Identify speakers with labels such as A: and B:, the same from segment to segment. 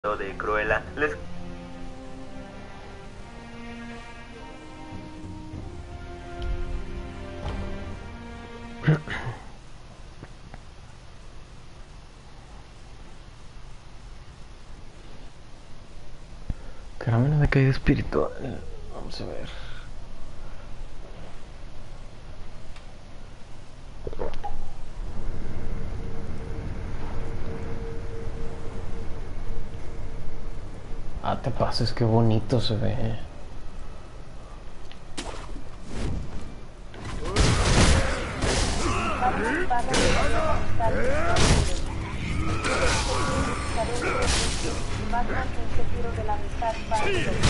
A: de Cruella.
B: Caramelo de caída espiritual. Vamos a ver. Ah, te pases, qué bonito se ve.
C: Batman inseguro de la amistad para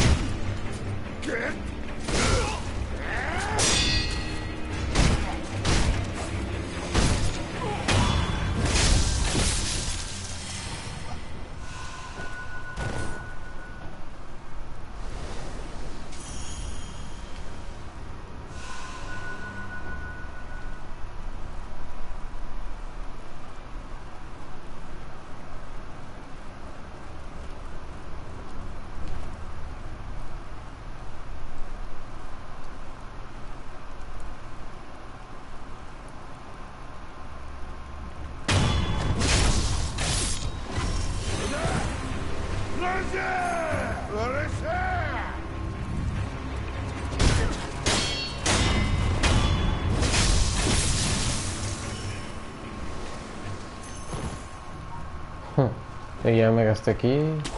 B: Y ya me gasté aquí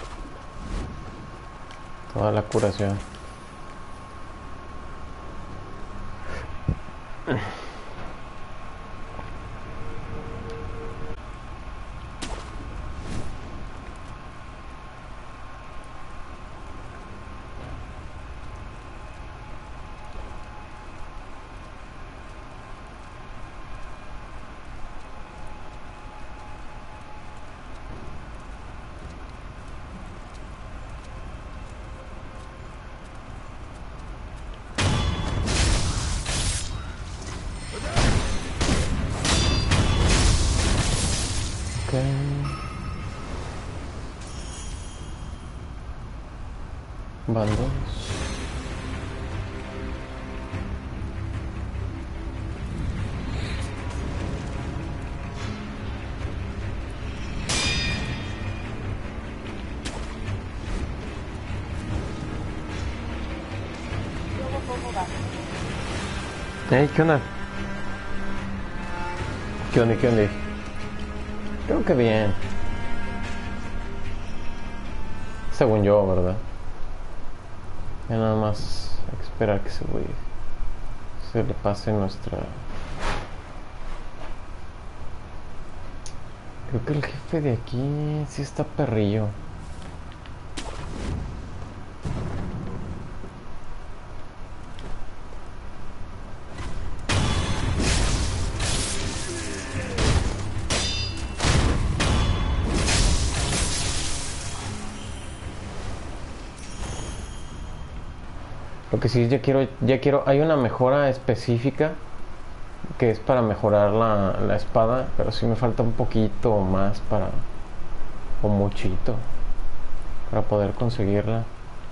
B: toda la curación. Bandos. Hey, ¿qué onda? ¿Qué onda? ¿Qué onda? Creo que bien. Según yo, ¿verdad? Ya nada más hay que esperar que se le pase nuestra... Creo que el jefe de aquí sí está perrillo. Lo que sí, ya quiero, hay una mejora específica que es para mejorar la espada, pero sí me falta un poquito más o muchito, para poder conseguirla.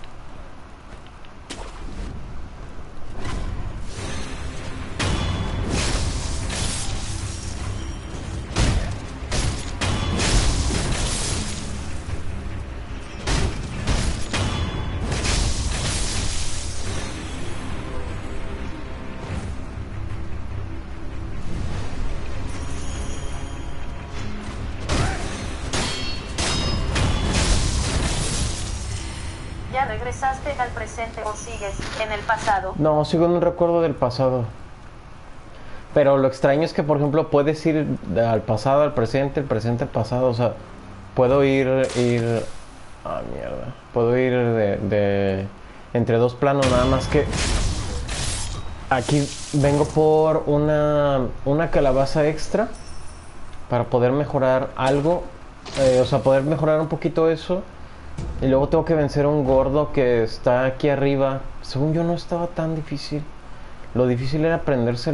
C: ¿Ya regresaste al presente o sigues en el pasado?
B: No, sigo en un recuerdo del pasado. Pero lo extraño es que, por ejemplo, puedes ir al pasado, al presente, el presente, al pasado. O sea, puedo ir... Ah, mierda. Puedo ir entre dos planos, nada más que... Aquí vengo por una calabaza extra para poder mejorar algo. O sea, poder mejorar un poquito eso. Y luego tengo que vencer a un gordo que está aquí arriba. Según yo no estaba tan difícil. Lo difícil era aprenderse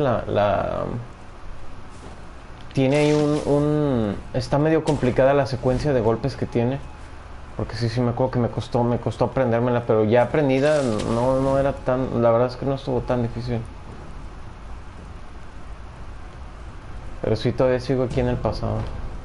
B: tiene ahí está medio complicada la secuencia de golpes que tiene. Porque sí me acuerdo que me costó aprendérmela, pero ya aprendida no era tan, la verdad es que no estuvo tan difícil. Pero sí todavía sigo aquí en el pasado.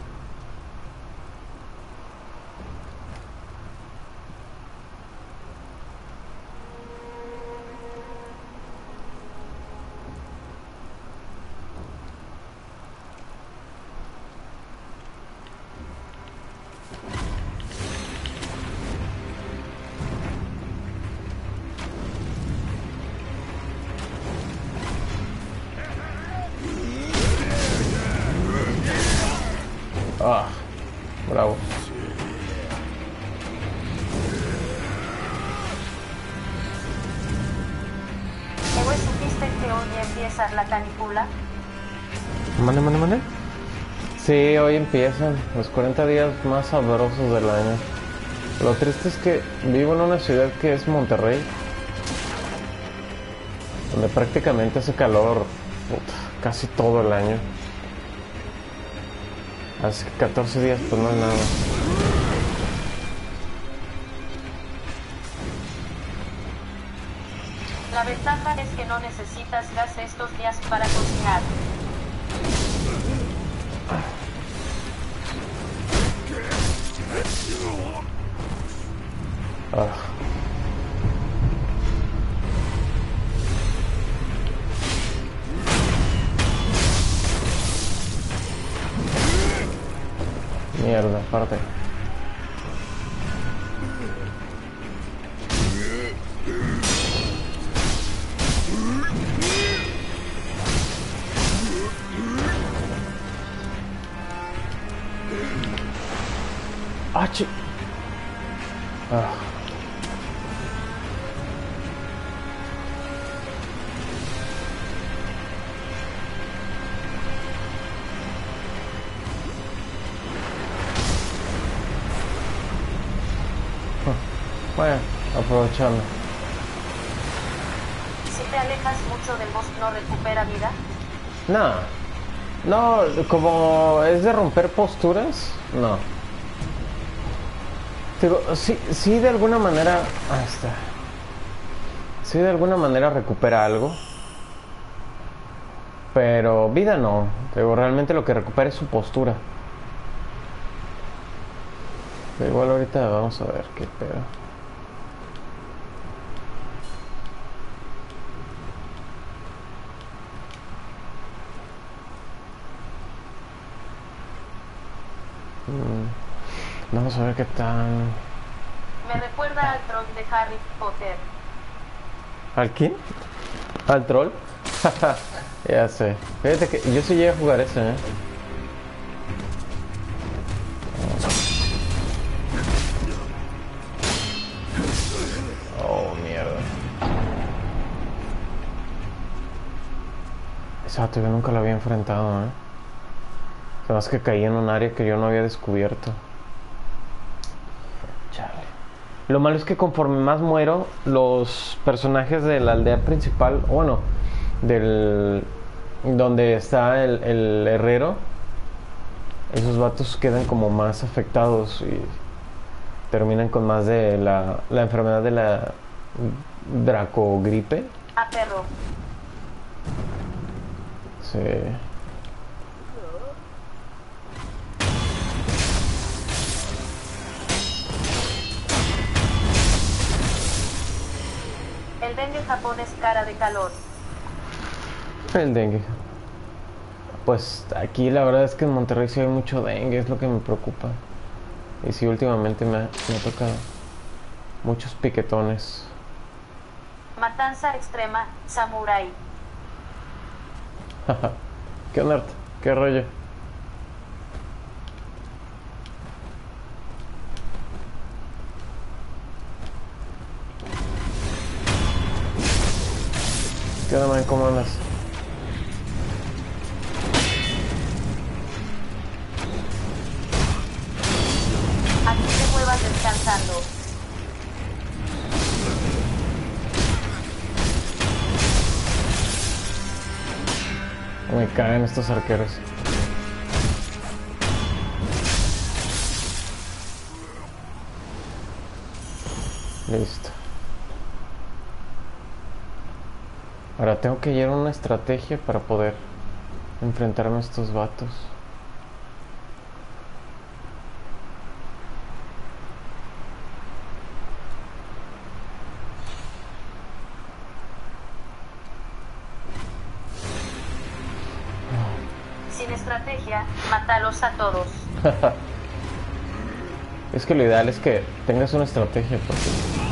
B: Ah, bravo.
C: ¿Luego supiste que hoy empieza la canícula?
B: Mande. Sí, hoy empiezan los 40 días más sabrosos del año. Lo triste es que vivo en una ciudad que es Monterrey, donde prácticamente hace calor casi todo el año. Así que 14 días pues no es nada.
C: La ventaja es que no necesitas gas estos días para cocinar.
B: Ah. Mierda, aparte. Ah, Ah. Bueno, aprovechando.
C: Si te alejas mucho del boss, ¿no recupera vida?
B: No, como es de romper posturas, no. Digo, sí de alguna manera, ahí está. Sí de alguna manera recupera algo, pero vida no. Digo, realmente lo que recupera es su postura. Pero igual ahorita vamos a ver qué pedo. Vamos a ver qué tal.
C: Me recuerda al troll de Harry Potter.
B: ¿Al quién? ¿Al troll? Ya sé. Fíjate que yo sí llegué a jugar ese, ¿eh? Oh, mierda. Exacto, yo nunca lo había enfrentado, ¿eh? Además que caí en un área que yo no había descubierto. Chale. Lo malo es que conforme más muero, los personajes de la aldea principal, bueno, del donde está el herrero, esos vatos quedan como más afectados y terminan con más de la enfermedad de la dracogripe.
C: A perro.
B: Sí.
C: El dengue en Japón es cara de calor.
B: El dengue. Pues aquí la verdad es que en Monterrey sí hay mucho dengue, es lo que me preocupa. Y sí, últimamente me ha tocado muchos piquetones.
C: Matanza extrema, samurái.
B: ¿Qué onda, Art? ¿Qué rollo? ¿Qué onda, man? ¿Cómo andas?
C: Aquí te muevas descansando.
B: Me caen estos arqueros. Listo. Ahora tengo que llevar una estrategia para poder enfrentarme a estos vatos.
C: Sin estrategia, mátalos a todos.
B: Es que lo ideal es que tengas una estrategia porque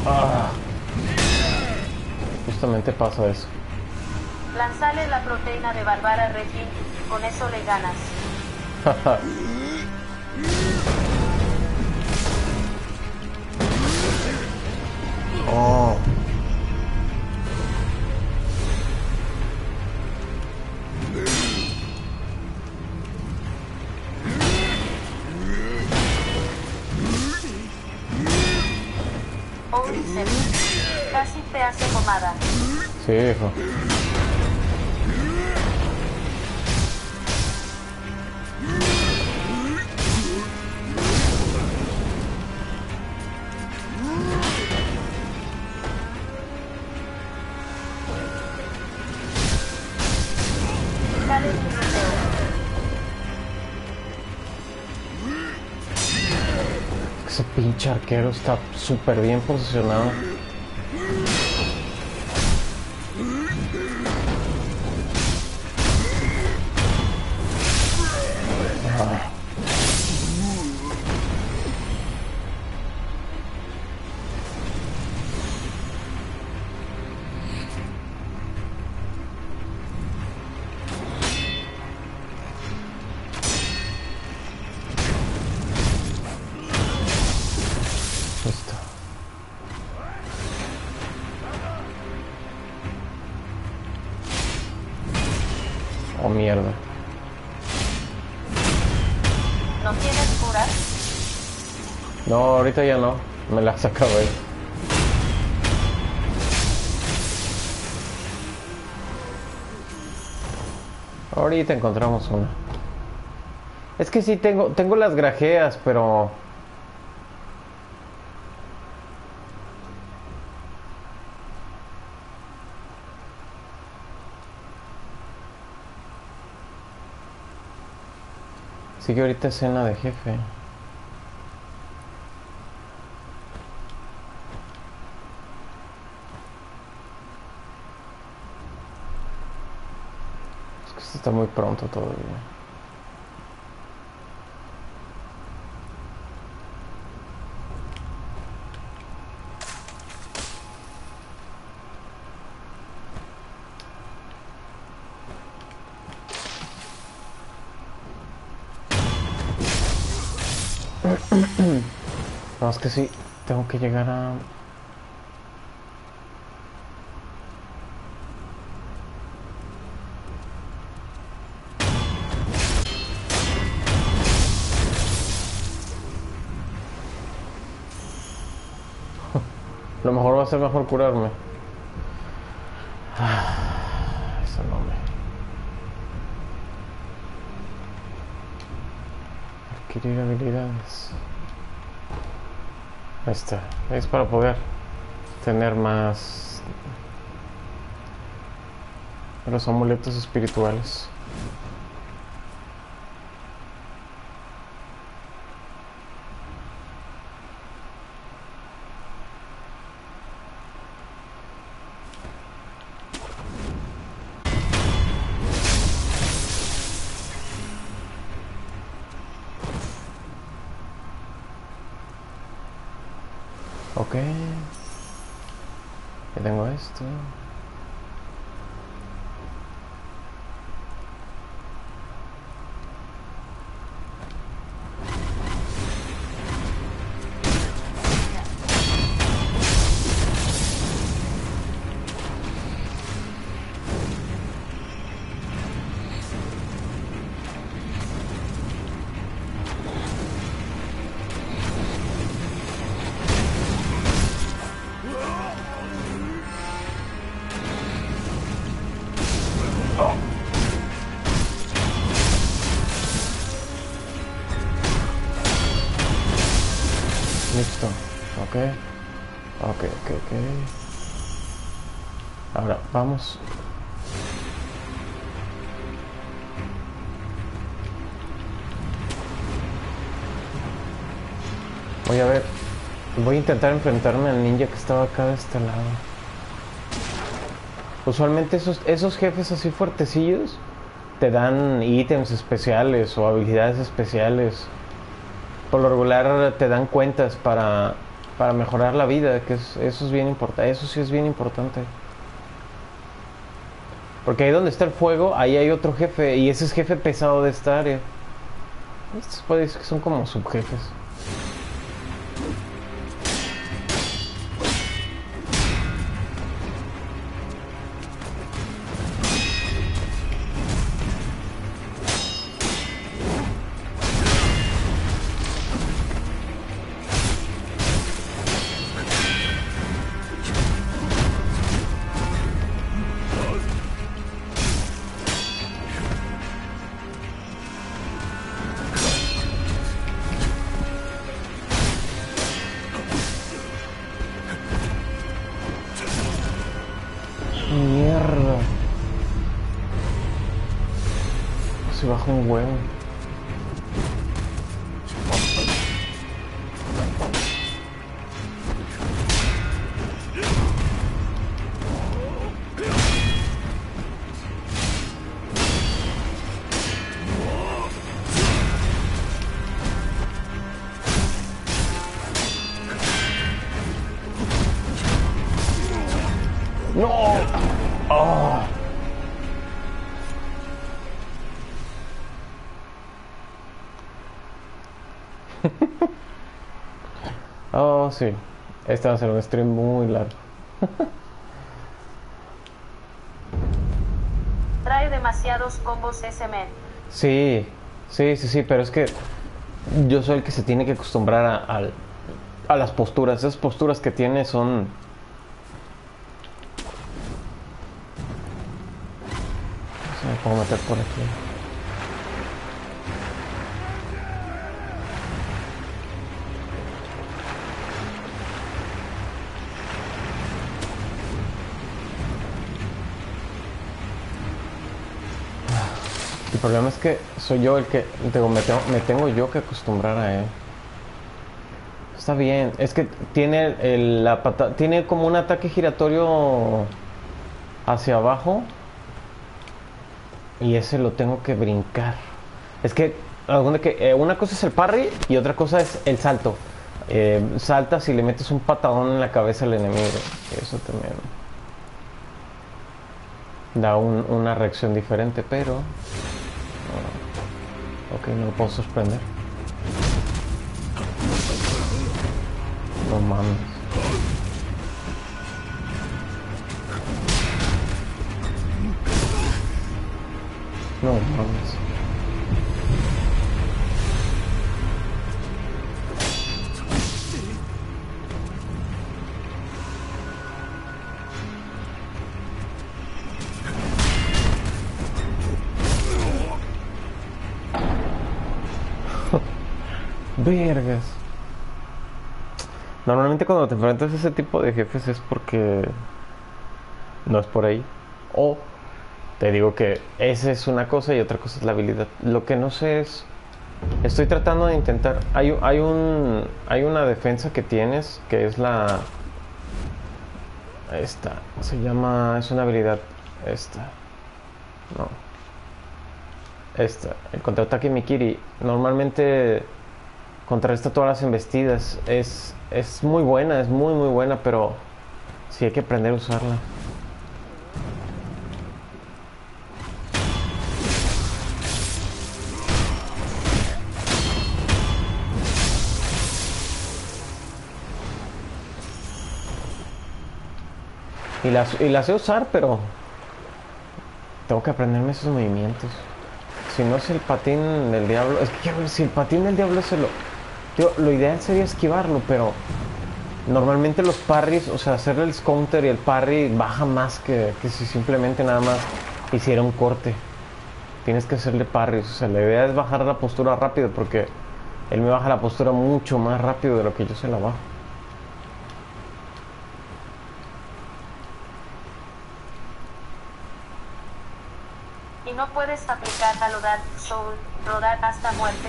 B: justamente pasa eso.
C: Lanzale la proteína de Bárbara Reggie, con eso le ganas.
B: Oh.
C: Ourisen, casi te hace pomada.
B: Sí, hijo.
C: Dale un ruteo.
B: Ese pinche arquero está súper bien posicionado. Listo. Oh, mierda.
C: ¿No tienes cura?
B: No, ahorita ya no. Me las acabé. Ahorita encontramos una. Es que sí tengo las grajeas, pero sigue ahorita escena de jefe. Es que esto está muy pronto todavía. No, es que sí, tengo que llegar a... Lo mejor va a ser mejor curarme. Eso no me... Adquirir habilidades. Ahí está. Es para poder tener más... los amuletos espirituales. Ok. Ya tengo esto. Listo. Ok. Ok, ok, ok. Ahora, vamos. Voy a ver. Voy a intentar enfrentarme al ninja que estaba acá de este lado. Usualmente esos jefes así fuertecillos te dan ítems especiales o habilidades especiales. Por lo regular te dan cuentas para mejorar la vida, que eso es bien importante. Eso sí es bien importante. Porque ahí donde está el fuego, ahí hay otro jefe. Y ese es jefe pesado de esta área. Estos puede decir que son como subjefes. Mierda. Se baja un huevo. No. Oh. Oh, sí. Este va a ser un stream muy largo.
C: Trae demasiados combos ese men.
B: Sí, sí, pero es que yo soy el que se tiene que acostumbrar a las posturas. Esas posturas que tiene son... No sé, me puedo meter por aquí. El problema es que soy yo el que me tengo yo que acostumbrar a él. Está bien, es que tiene tiene como un ataque giratorio hacia abajo y ese lo tengo que brincar. Es que una cosa es el parry y otra cosa es el salto. Saltas y le metes un patadón en la cabeza al enemigo. Eso también da una reacción diferente, pero ok, no lo puedo sorprender. No mames. No mames. Vergas. Normalmente cuando te enfrentas a ese tipo de jefes es porque no es por ahí. O te digo que esa es una cosa y otra cosa es la habilidad. Lo que no sé es... Estoy tratando de intentar... Hay una defensa que tienes que es la... Esta. Se llama... Es una habilidad... Esta. No. Esta. El contraataque Mikiri. Normalmente contrarresta todas las embestidas. Es muy buena, es muy buena, pero sí hay que aprender a usarla. Y la sé usar, pero tengo que aprenderme esos movimientos. Si no es el patín del diablo... Es que si el patín del diablo se lo... Tío, lo ideal sería esquivarlo, pero normalmente los parries, o sea, hacerle el counter y el parry baja más que si simplemente nada más hiciera un corte. Tienes que hacerle parries, o sea, la idea es bajar la postura rápido porque él me baja la postura mucho más rápido de lo que yo se la bajo.
C: Y no puedes aplicar a lo Dark Soul, rodar hasta muerte.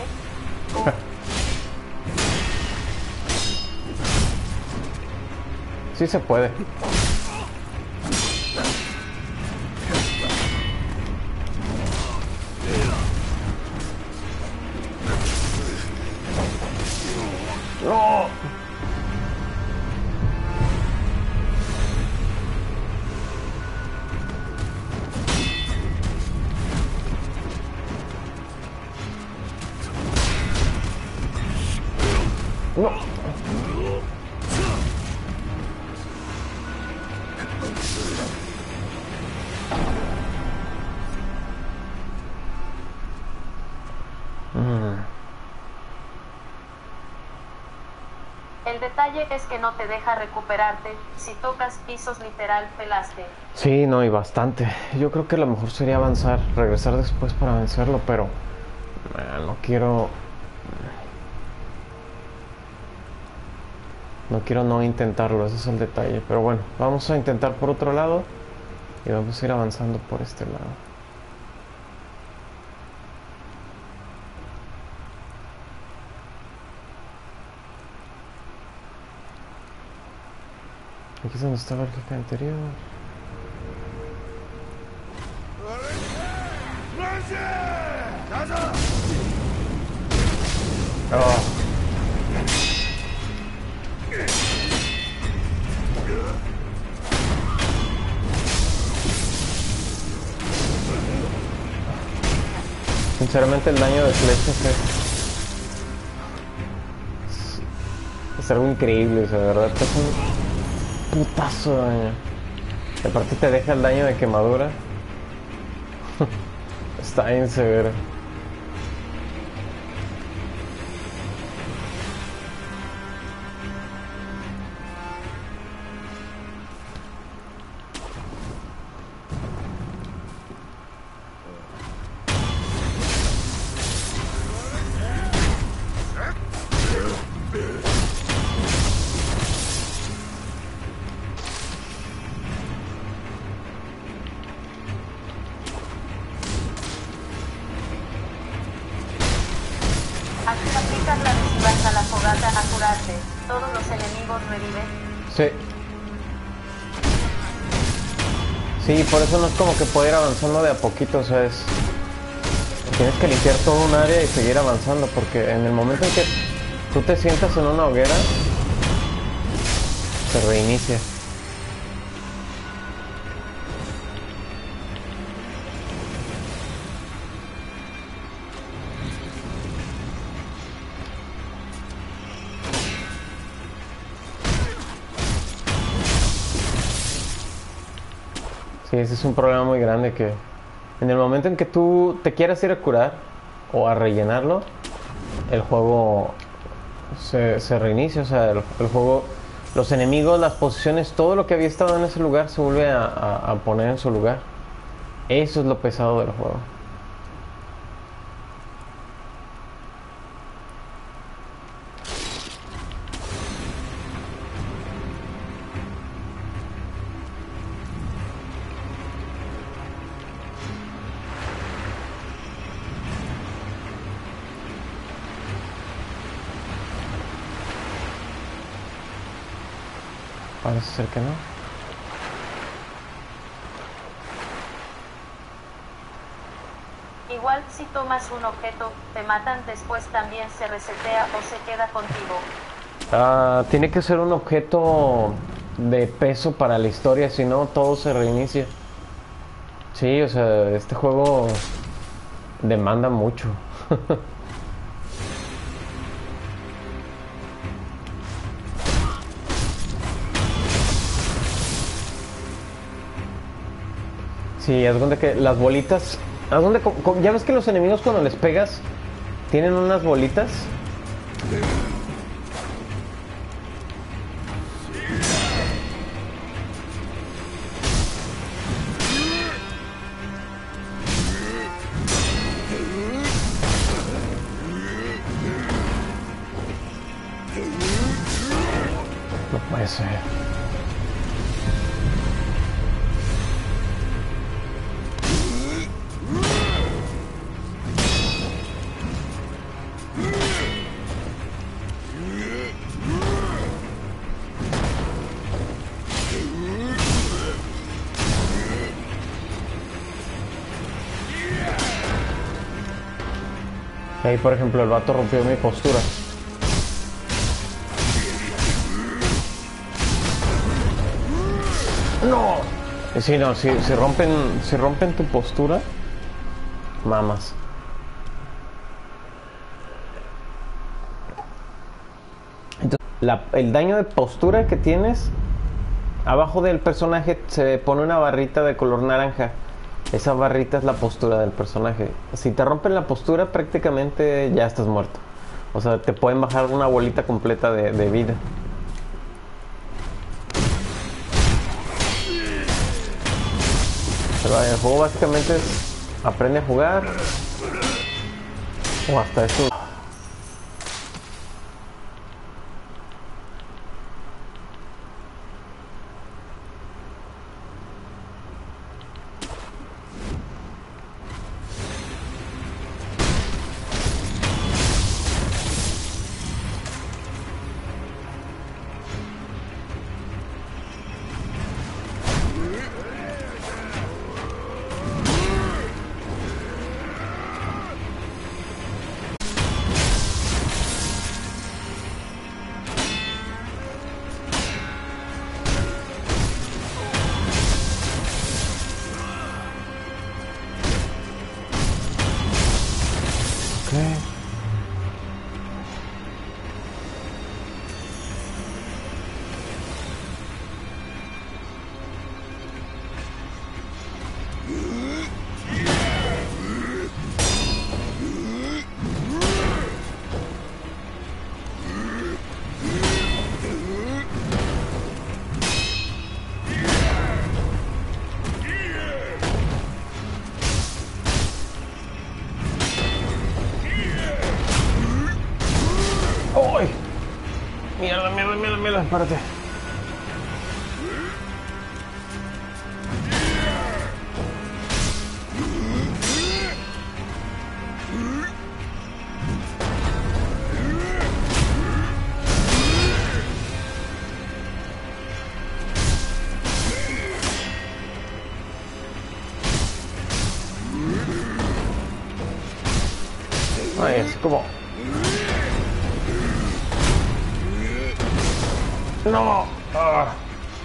B: Sí se puede. ¡No! ¡No!
C: El detalle es que no te deja recuperarte. Si tocas pisos literal, pelaste.
B: Sí, no, y bastante. Yo creo que lo mejor sería avanzar, regresar después para vencerlo, pero no quiero... No quiero no intentarlo, ese es el detalle. Pero bueno, vamos a intentar por otro lado y vamos a ir avanzando por este lado. Aquí es donde estaba el jefe anterior. Oh. Sinceramente el daño de flechas es algo increíble, o sea, de verdad es un putazo de daño. Y aparte te deja el daño de quemadura. Está bien severo.
C: Aquí aplicas la de si vas a la fogata a curarte. Todos los enemigos reviven.
B: Sí. Sí, por eso no es como que pueda ir avanzando de a poquito, o sea, es... Tienes que limpiar todo un área y seguir avanzando, porque en el momento en que tú te sientas en una hoguera, se reinicia. Sí, ese es un problema muy grande que en el momento en que tú te quieras ir a curar o a rellenarlo, el juego se reinicia, o sea, el juego, los enemigos, las posiciones, todo lo que había estado en ese lugar se vuelve a poner en su lugar. Eso es lo pesado del juego. Parece ser que no.
C: Igual si tomas un objeto, te matan, después también se resetea o se queda contigo.
B: Tiene que ser un objeto de peso para la historia, si no todo se reinicia. Sí, o sea, este juego demanda mucho. Sí, haz cuenta que las bolitas... ya ves que los enemigos cuando les pegas tienen unas bolitas. No puede ser. Ahí, por ejemplo, el vato rompió mi postura. ¡No! Y si no, si rompen tu postura, mamas. Entonces, el daño de postura que tienes, abajo del personaje se pone una barrita de color naranja. Esa barrita es la postura del personaje. Si te rompen la postura, prácticamente ya estás muerto. O sea, te pueden bajar una bolita completa de vida. Pero el juego básicamente es aprende a jugar. O hasta eso. ¡Uy! Mierda, espérate. Ay, es como... No. Ah.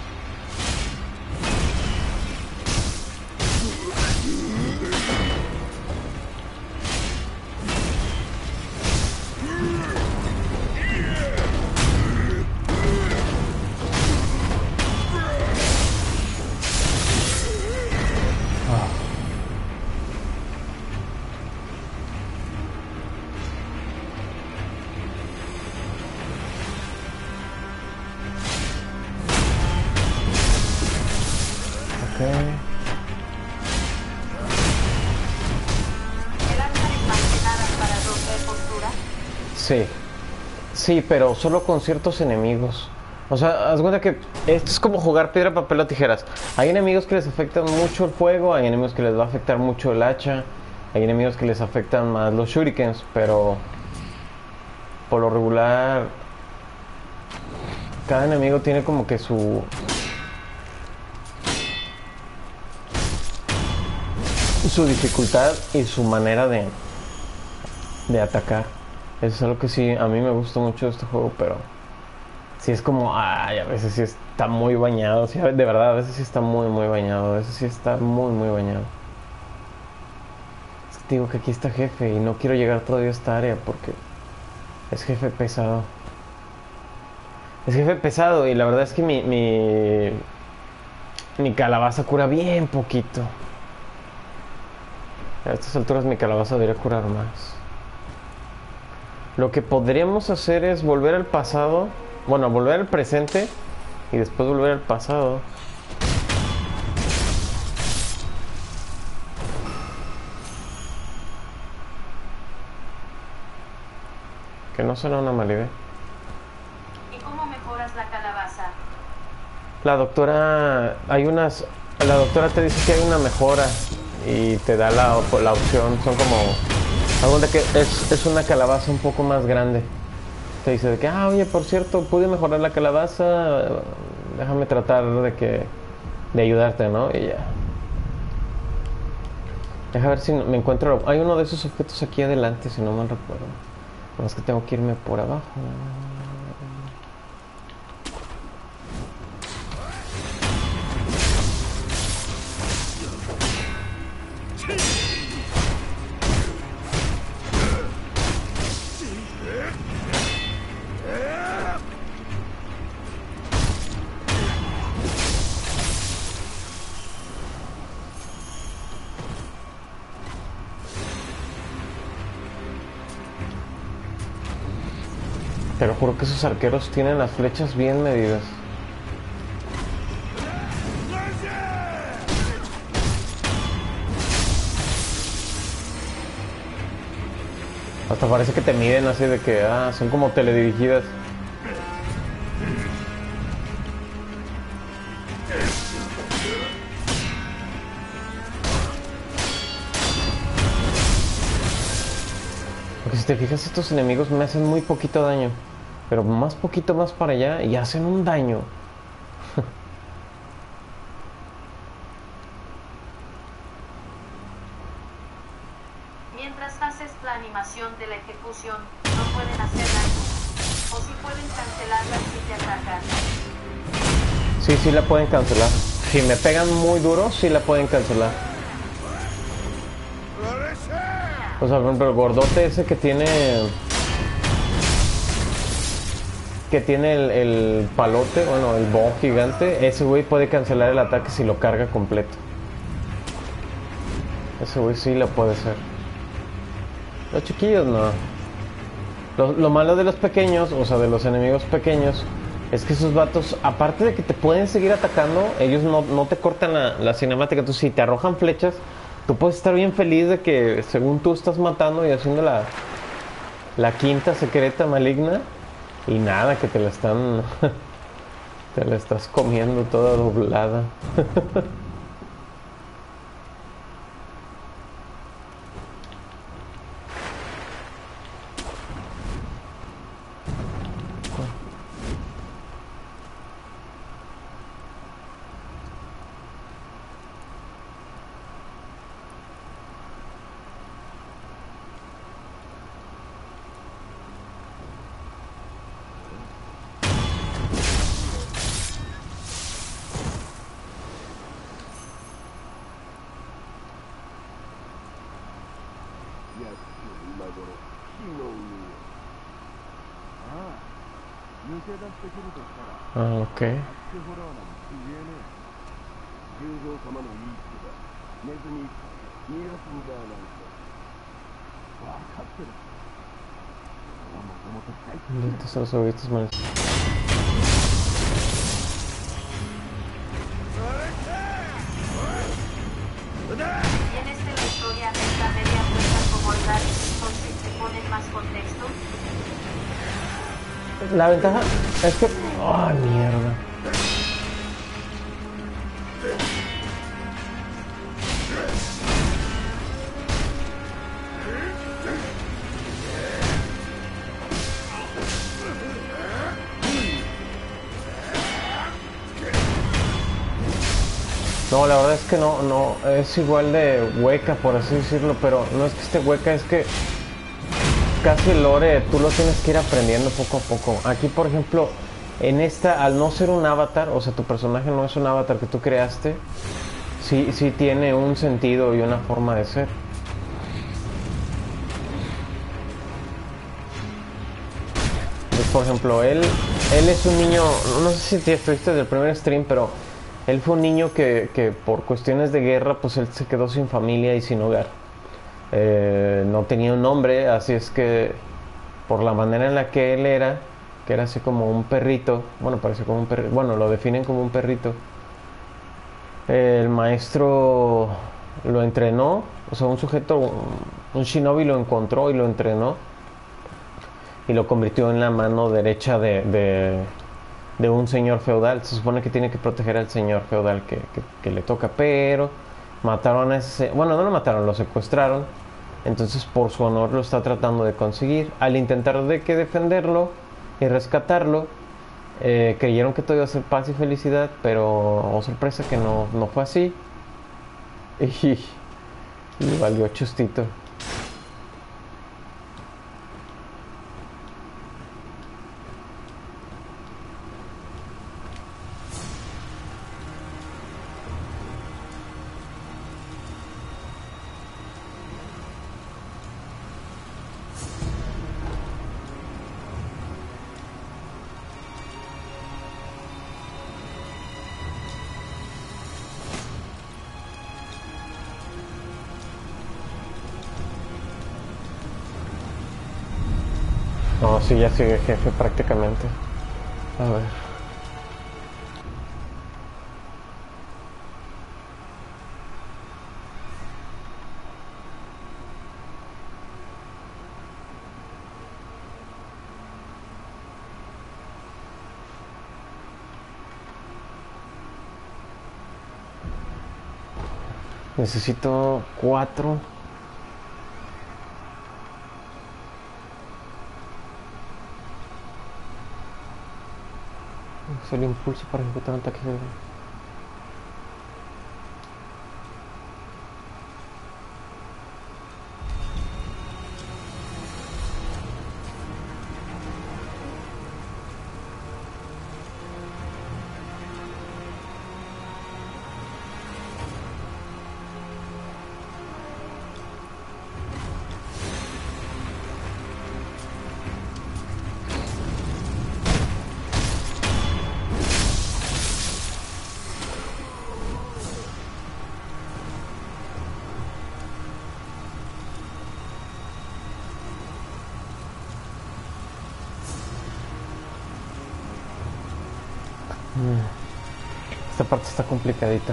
C: ¿El arma es más que nada para romper postura?
B: Sí. Sí, pero solo con ciertos enemigos. O sea, haz cuenta que esto es como jugar piedra, papel o tijeras. Hay enemigos que les afectan mucho el fuego, hay enemigos que les va a afectar mucho el hacha, hay enemigos que les afectan más los shurikens, pero por lo regular cada enemigo tiene como que su dificultad y su manera de atacar. Eso es algo que sí, a mí me gusta mucho de este juego, pero sí es como, ay, a veces sí está muy bañado, sí, de verdad, a veces sí está muy bañado, a veces sí está muy bañado. Es que te digo que aquí está jefe y no quiero llegar todavía a esta área porque es jefe pesado. Es jefe pesado y la verdad es que mi calabaza cura bien poquito. A estas alturas mi calabaza debería curar más. Lo que podríamos hacer es volver al pasado. Bueno, volver al presente y después volver al pasado. Que no suena una mala idea.
C: ¿Y cómo mejoras la calabaza?
B: La doctora te dice que hay una mejora y te da la opción. Son como... algo de que es una calabaza un poco más grande. Te dice de que, oye, por cierto, pude mejorar la calabaza, déjame tratar de ayudarte, ¿no? Y ya. Deja ver si me encuentro. Hay uno de esos objetos aquí adelante, si no mal recuerdo. Más que tengo que irme por abajo. Te lo juro que esos arqueros tienen las flechas bien medidas. Hasta parece que te miden así de que, son como teledirigidas. Porque si te fijas, estos enemigos me hacen muy poquito daño. Pero más poquito más para allá y hacen un daño.
C: Mientras haces la animación de la ejecución, no pueden hacer daño. O si pueden cancelarla si te atacan.
B: Sí la pueden cancelar. Si me pegan muy duro, sí la pueden cancelar. O sea, por ejemplo, el gordote ese que tiene... el palote, bueno, el bow gigante, ese güey puede cancelar el ataque si lo carga completo. Ese güey sí lo puede hacer. Los chiquillos no. Lo malo de los pequeños, o sea, de los enemigos pequeños, es que esos vatos, aparte de que te pueden seguir atacando, ellos no te cortan la cinemática. Entonces, si te arrojan flechas, tú puedes estar bien feliz de que según tú estás matando y haciendo la quinta secreta maligna. Y nada, que te la están... te la estás comiendo toda doblada. Ok. Estos son los ojitos malos.
C: ¿Tienes de la historia esta media vuelta como el Dark, entonces te ponen más contexto?
B: La ventaja es que... ¡ay, mierda! No, la verdad es que no, es igual de hueca, por así decirlo, pero no es que esté hueca, es que casi el lore tú lo tienes que ir aprendiendo poco a poco. Aquí, por ejemplo, en esta, al no ser un avatar, o sea, tu personaje no es un avatar que tú creaste, sí tiene un sentido y una forma de ser. Entonces, por ejemplo, él es un niño, no sé si te estuviste desde el primer stream, pero él fue un niño que por cuestiones de guerra, pues él se quedó sin familia y sin hogar. No tenía un nombre, así es que por la manera en la que él era, que era así como un perrito, bueno, parece como un perrito, bueno, lo definen como un perrito. El maestro lo entrenó, o sea, un sujeto, un shinobi lo encontró y lo entrenó y lo convirtió en la mano derecha de un señor feudal. Se supone que tiene que proteger al señor feudal que le toca, pero mataron a ese... Bueno, no lo mataron, lo secuestraron. Entonces, por su honor lo está tratando de conseguir. Al intentar defenderlo y rescatarlo, creyeron que todo iba a ser paz y felicidad, pero, oh sorpresa, que no fue así. Y valió chustito. No, sí, ya sigue jefe prácticamente. A ver. Necesito 4. Es el impulso para ejecutar un ataque. Esta parte está complicadita.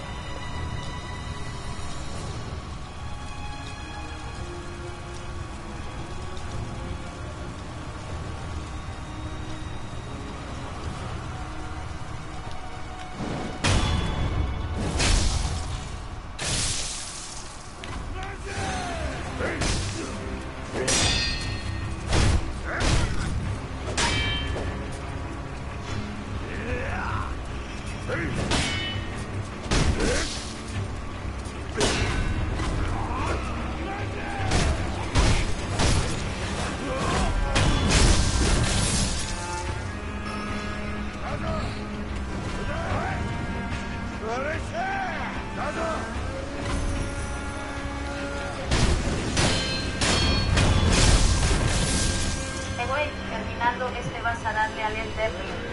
C: Terminando este vas a darle al Elder.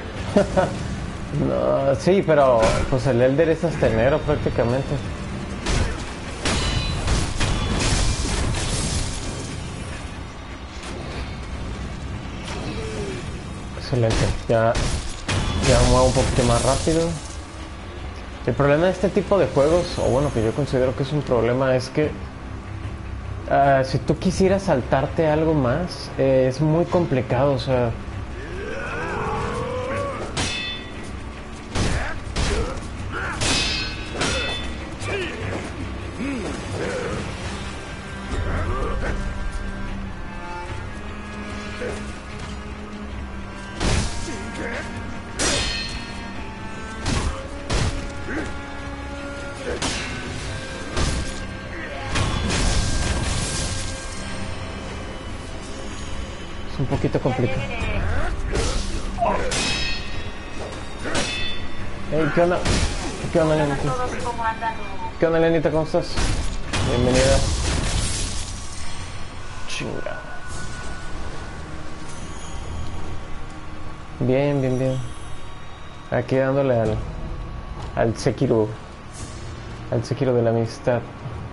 B: No, sí, pero pues el Elder es hasta enero prácticamente. Excelente, ya muevo un poquito más rápido. El problema de este tipo de juegos, o bueno, que yo considero que es un problema, es que si tú quisieras saltarte algo más, es muy complicado, o sea... un poquito complicado. Hey, ¿qué onda? ¿Qué onda, Lenita? ¿Qué onda, Lenita? ¿Cómo estás? Bienvenida. Chinga. Bien, bien, bien. Aquí dándole al Sekiro. Al Sekiro de la amistad.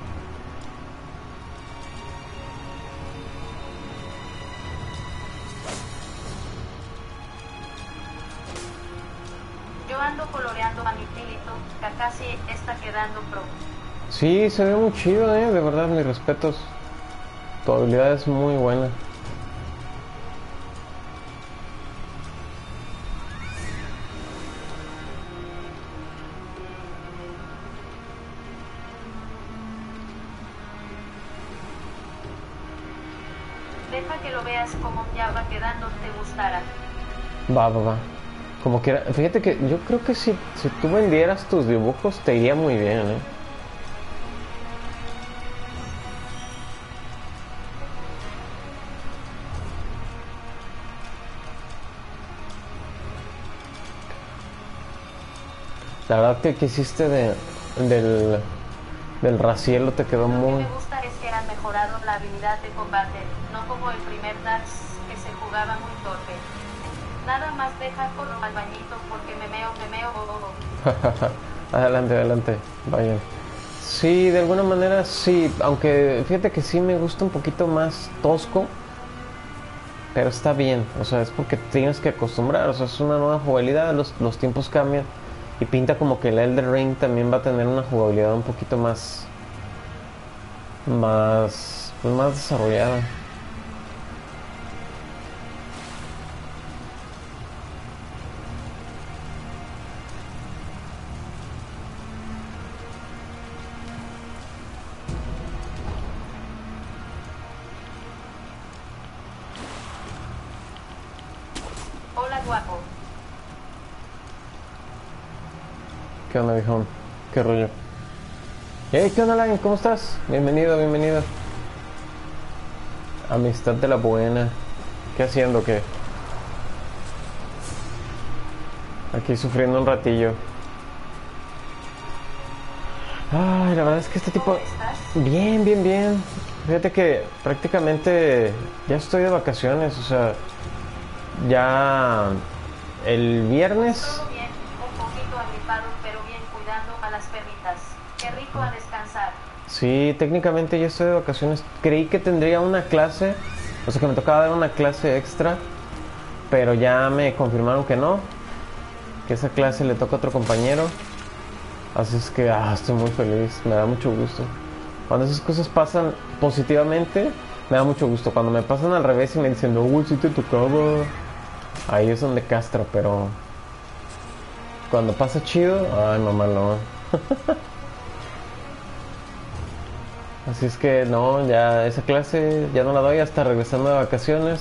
C: Coloreando a mi Pilito, Kakashi está quedando pro.
B: Sí, se ve muy chido, de verdad, mis respetos. Tu habilidad es muy buena.
C: Deja que lo veas como ya va quedando, te gustará.
B: Va. Como quiera, fíjate que yo creo que si tú vendieras tus dibujos te iría muy bien, La verdad que hiciste del, del Racielo te quedó
C: Lo que
B: muy...
C: me gusta es que han mejorado la habilidad de combate, no como el primer Darks, que se jugaba muy torpe. Nada más deja con al bañito porque me meo,
B: Adelante, adelante, vayan. Sí, de alguna manera sí, aunque fíjate que sí me gusta un poquito más tosco, pero está bien, o sea, es porque tienes que acostumbrar, o sea, es una nueva jugabilidad, los tiempos cambian y pinta como que el Elden Ring también va a tener una jugabilidad un poquito pues más desarrollada.
C: Hola guapo.
B: ¿Qué onda, viejón? ¿Qué rollo? Hey, ¿qué onda, Lion? ¿Cómo estás? Bienvenido, bienvenido. Amistad de la buena. ¿Qué haciendo, qué? Aquí sufriendo un ratillo. Ay, la verdad es que este tipo...
C: ¿Cómo estás?
B: Bien, bien, bien. Fíjate que prácticamente ya estoy de vacaciones, o sea, ya el viernes...
C: Todo bien, un poquito agripado, pero bien cuidando a las perritas. Qué rico a descansar.
B: Sí, técnicamente ya estoy de vacaciones. Creí que tendría una clase, o sea, que me tocaba dar una clase extra, pero ya me confirmaron que no, que esa clase le toca a otro compañero. Así es que estoy muy feliz, me da mucho gusto. Cuando esas cosas pasan positivamente, me da mucho gusto. Cuando me pasan al revés y me dicen, no, güey, sí te tocaba, ahí es donde castra, pero cuando pasa chido, ay, mamá, no. Así es que no, ya esa clase ya no la doy hasta regresando de vacaciones.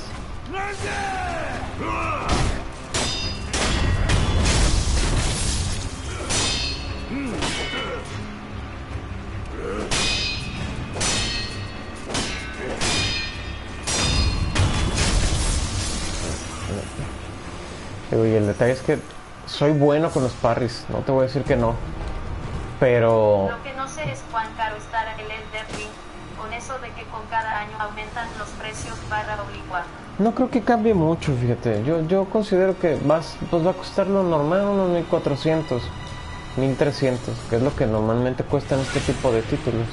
B: Y el detalle es que soy bueno con los parries, no te voy a decir que no. Pero
C: Lo que no sé es cuán caro estará el Elden Ring, con eso de que con cada año aumentan los precios barra obligua.
B: no creo que cambie mucho, fíjate. Yo considero que pues va a costar lo normal, unos 1400, 1300, que es lo que normalmente cuestan este tipo de títulos.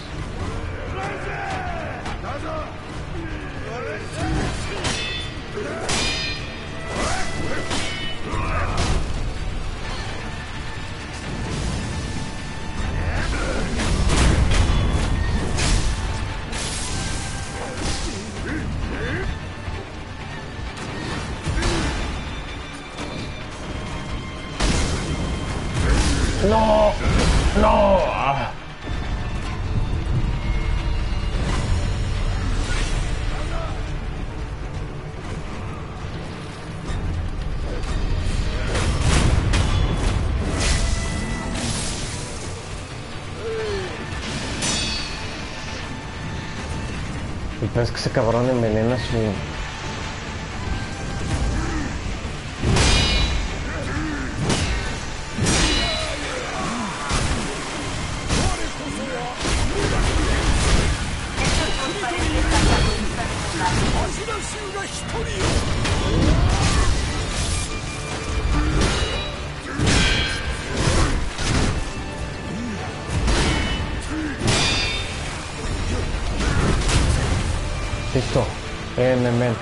B: No, no. Y pues que ese cabrón envenena su...
C: Esto es culpa de 10 antagonistas de Mulan.
B: Listo. Ven.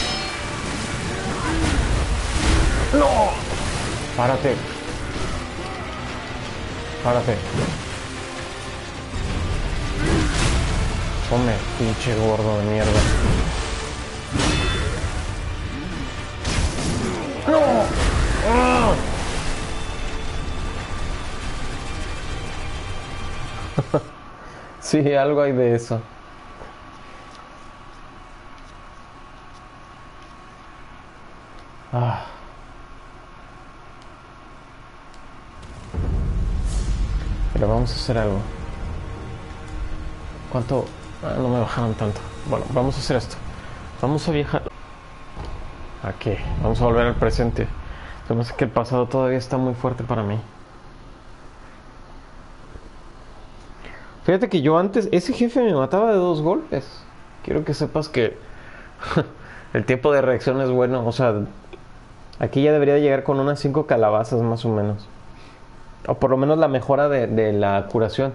B: ¡No! Párate. Come, pinche gordo de mierda. ¡No! ¡Ah! Sí, algo hay de eso. Pero vamos a hacer algo. ¿Cuánto? No me bajaron tanto. Bueno, vamos a hacer esto. Vamos a viajar. ¿A qué? Vamos a volver al presente. Se me hace que el pasado todavía está muy fuerte para mí. Fíjate que yo antes, ese jefe me mataba de 2 golpes. Quiero que sepas que el tiempo de reacción es bueno. O sea, aquí ya debería llegar con unas 5 calabazas más o menos. O por lo menos la mejora de la curación.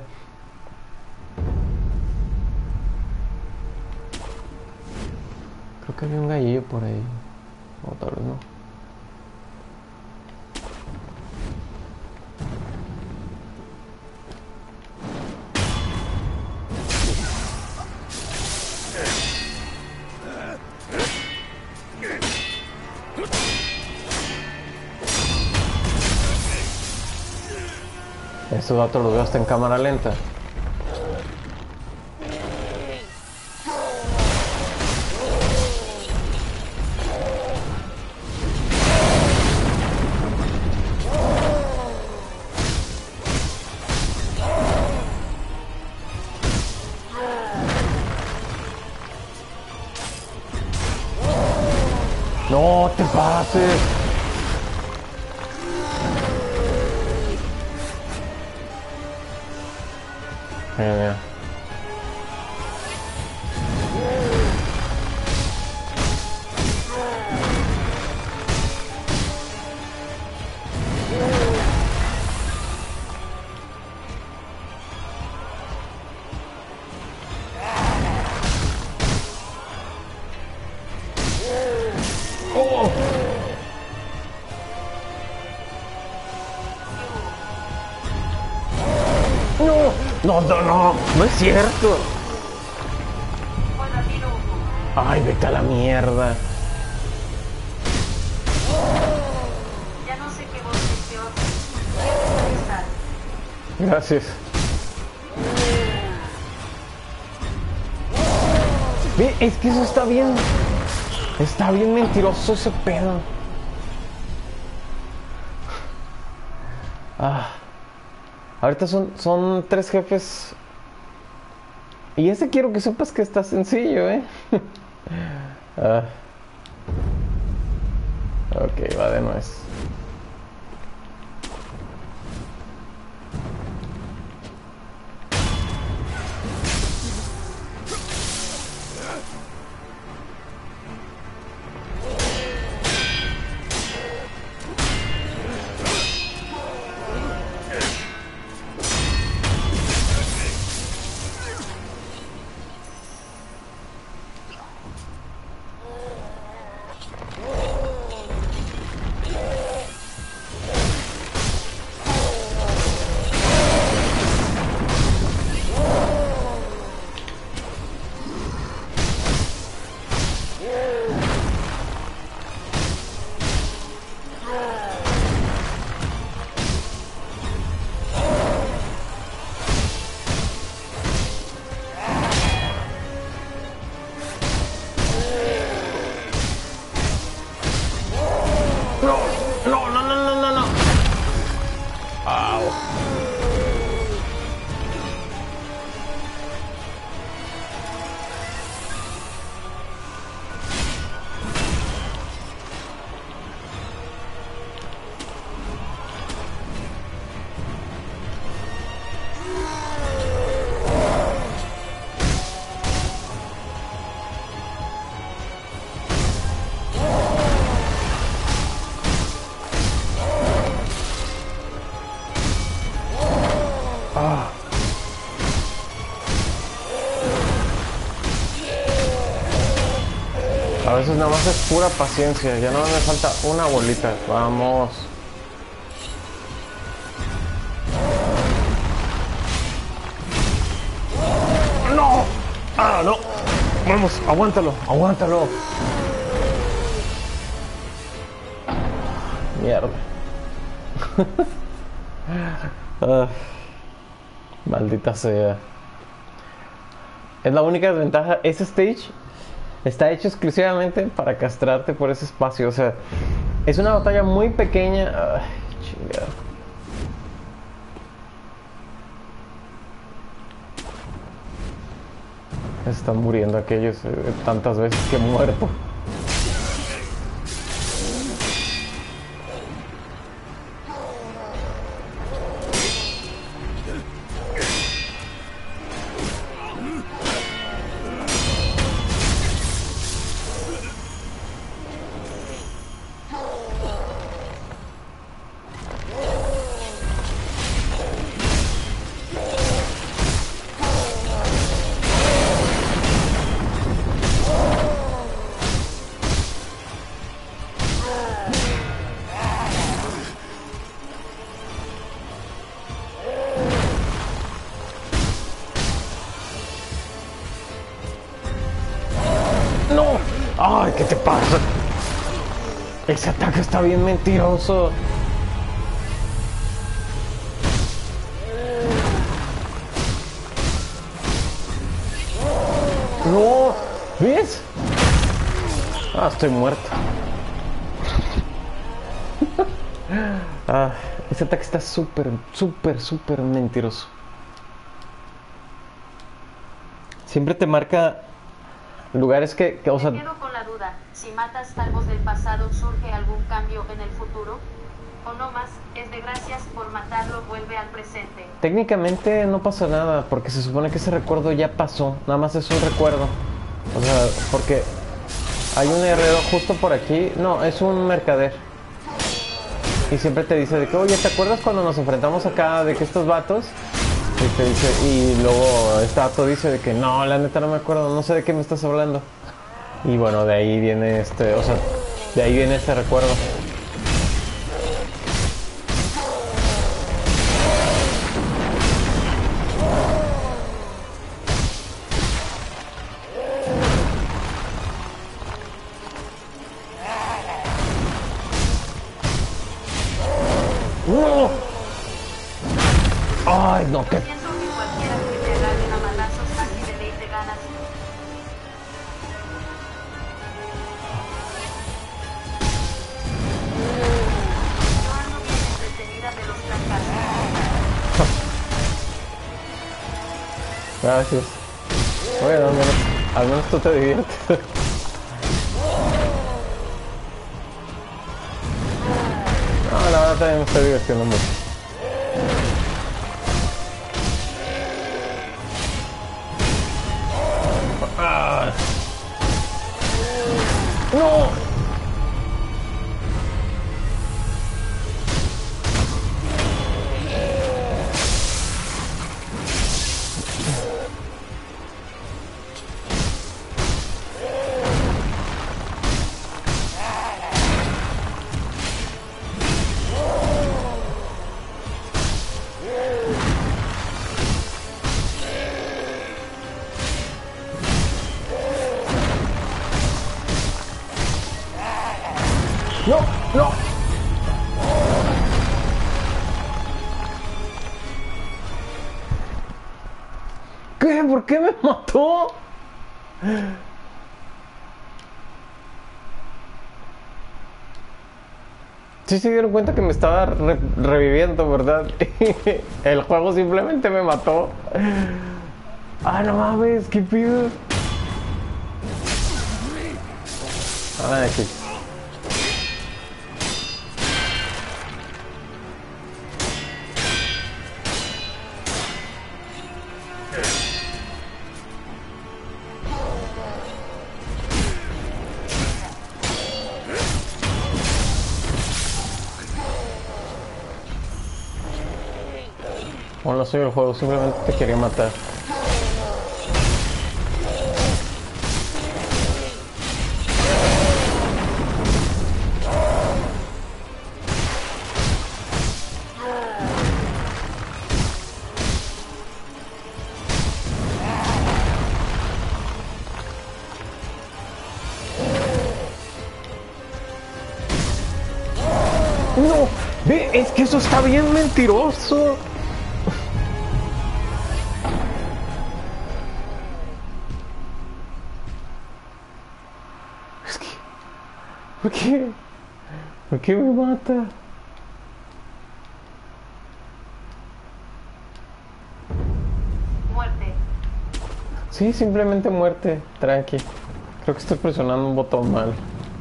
B: Creo que había un gallillo por ahí. O tal vez no. Estos datos los veo hasta en cámara lenta. No te pases. Mira, mira. ¡Oh! No, no, no, no es cierto. Ay, vete a la mierda.
C: Ya no sé qué voz es peor.
B: Gracias. Ve, es que eso está bien. Está bien mentiroso ese pedo. Ahorita son 3 jefes. Y ese quiero que sepas que está sencillo, Ok, va de nuez. No. Au. A veces nada más es pura paciencia. Ya no me falta una bolita. Vamos. ¡No! ¡Ah, no! Vamos, aguántalo, aguántalo. Mierda. Maldita sea. Es la única desventaja. Ese stage está hecho exclusivamente para castrarte por ese espacio. O sea, es una batalla muy pequeña. Ay, chingada. Están muriendo aquellos tantas veces que he muerto. ¡Ay, qué te pasa! Ese ataque está bien mentiroso. No, ¿ves? Ah, estoy muerto. Ah, ese ataque está súper mentiroso. Siempre te marca lugares o sea...
C: Me quedo con la duda. Si matas algo del pasado, ¿surge algún cambio en el futuro? O no más, es de gracias por matarlo, vuelve al presente.
B: Técnicamente no pasa nada, porque se supone que ese recuerdo ya pasó. Nada más es un recuerdo. O sea, porque hay un herrero justo por aquí. No, es un mercader. Y siempre te dice de que, oye, ¿te acuerdas cuando nos enfrentamos acá de que estos vatos? Y te dice, y luego este vato dice de que no, la neta no me acuerdo, no sé de qué me estás hablando. Y bueno, de ahí viene o sea, de ahí viene este recuerdo. ¡No! ¡Ay, no! ¿Qué?
C: Pienso que cualquiera que te agarre a madrazos casi de ley te ganas. Yo ando bien entretenida de los fracasos.
B: Gracias. Bueno, al menos tú te diviertes. No, la verdad también me estoy divirtiendo mucho. Ah. ¡No! ¡No! ¡No! ¿Qué? ¿Por qué me mató? Sí se dieron cuenta que me estaba reviviendo, ¿verdad? El juego simplemente me mató. Ah, no mames, qué pido. Ah, aquí. No soy el juego, simplemente te quería matar. No, ve, es que eso está bien mentiroso. Es que, ¿por qué? ¿Por qué me mata?
C: Muerte.
B: Sí, simplemente muerte, tranqui. Creo que estoy presionando un botón mal.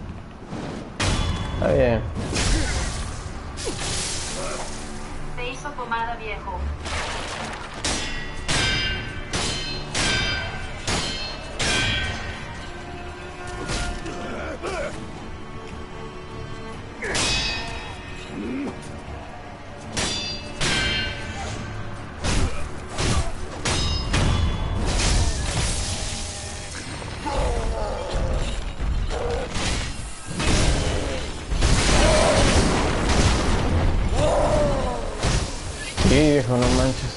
B: Está bien.
C: Te hizo pomada, viejo.
B: Sí, viejo, no manches.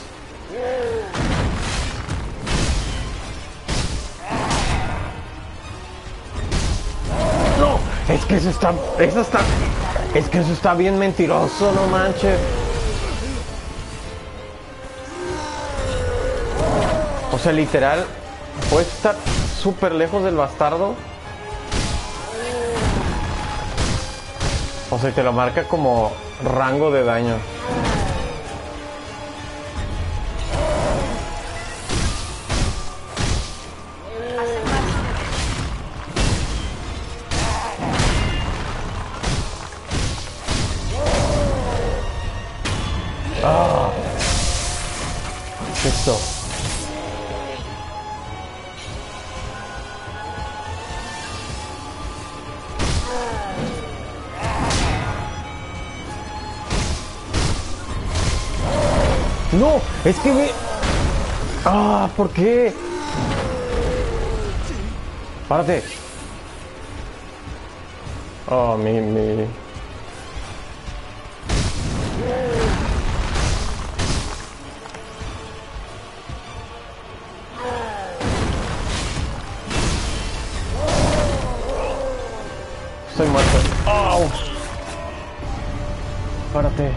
B: Es que eso está... Es que eso está bien mentiroso, no manches. O sea, literal, puedes estar súper lejos del bastardo. O sea, te lo marca como rango de daño. Ah, esto. No, es que me... Ah, ¿por qué? Párate. Oh, mi... Estoy muerto. Oh. Párate.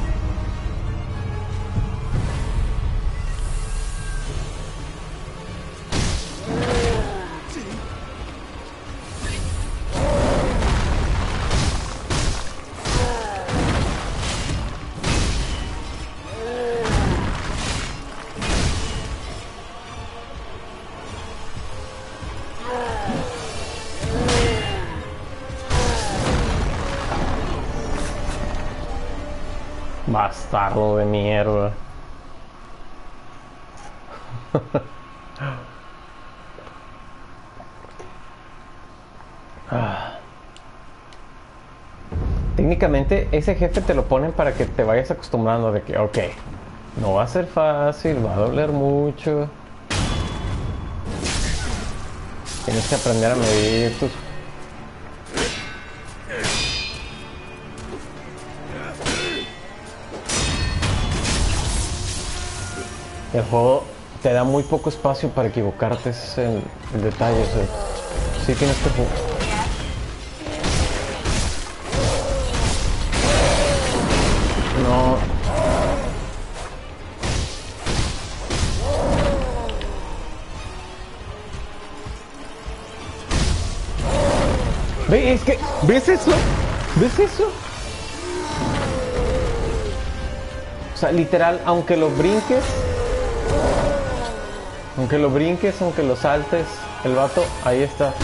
B: Bastardo de mierda. Técnicamente ese jefe te lo ponen para que te vayas acostumbrando de que, ok, no va a ser fácil, va a doler mucho. Tienes que aprender a medir tus... El juego te da muy poco espacio para equivocarte, ese es el detalle. O sea, sí tienes que jugar. No. Ve, es que, ¿ves eso? ¿Ves eso? O sea, literal, aunque lo brinques, aunque lo saltes, el vato, ahí está.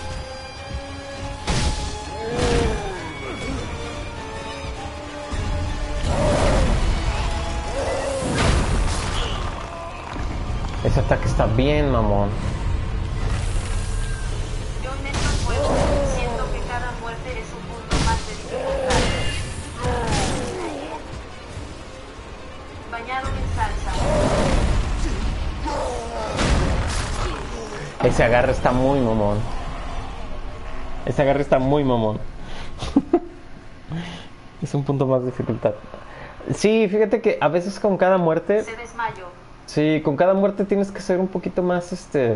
B: Ese ataque está bien, mamón.
C: Yo en estos juegos siento que cada muerte es un punto más de dificultad. Bañado en salsa.
B: Ese agarre está muy mamón. Ese agarre está muy mamón. Es un punto más de dificultad. Sí, fíjate que a veces con cada muerte...
C: Se desmayó.
B: Sí, con cada muerte tienes que ser un poquito más,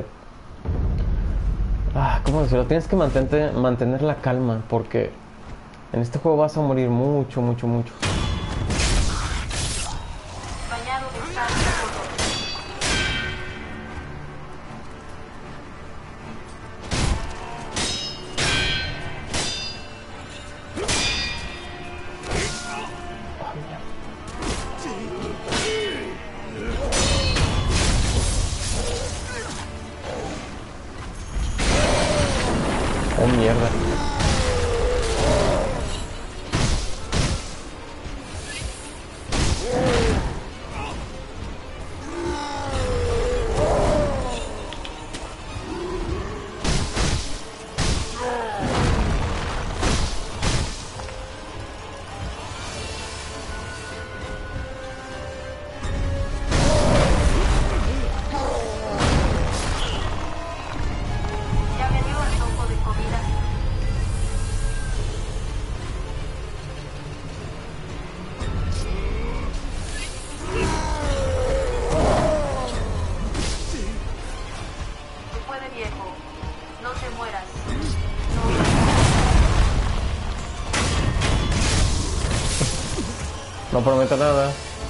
B: ¿cómo decirlo? Tienes que mantener la calma, porque en este juego vas a morir mucho, mucho, mucho.
C: Bañado en salsa.
B: Oh, mierda.
C: Ya me dio antojo de comida.
B: No prometo nada.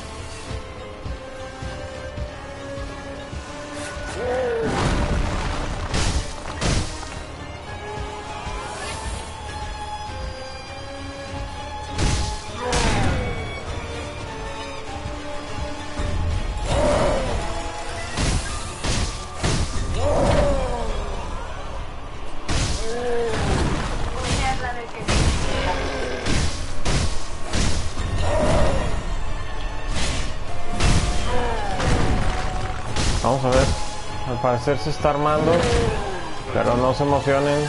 B: Vamos a ver. Al parecer se está armando. Pero no se emocionen.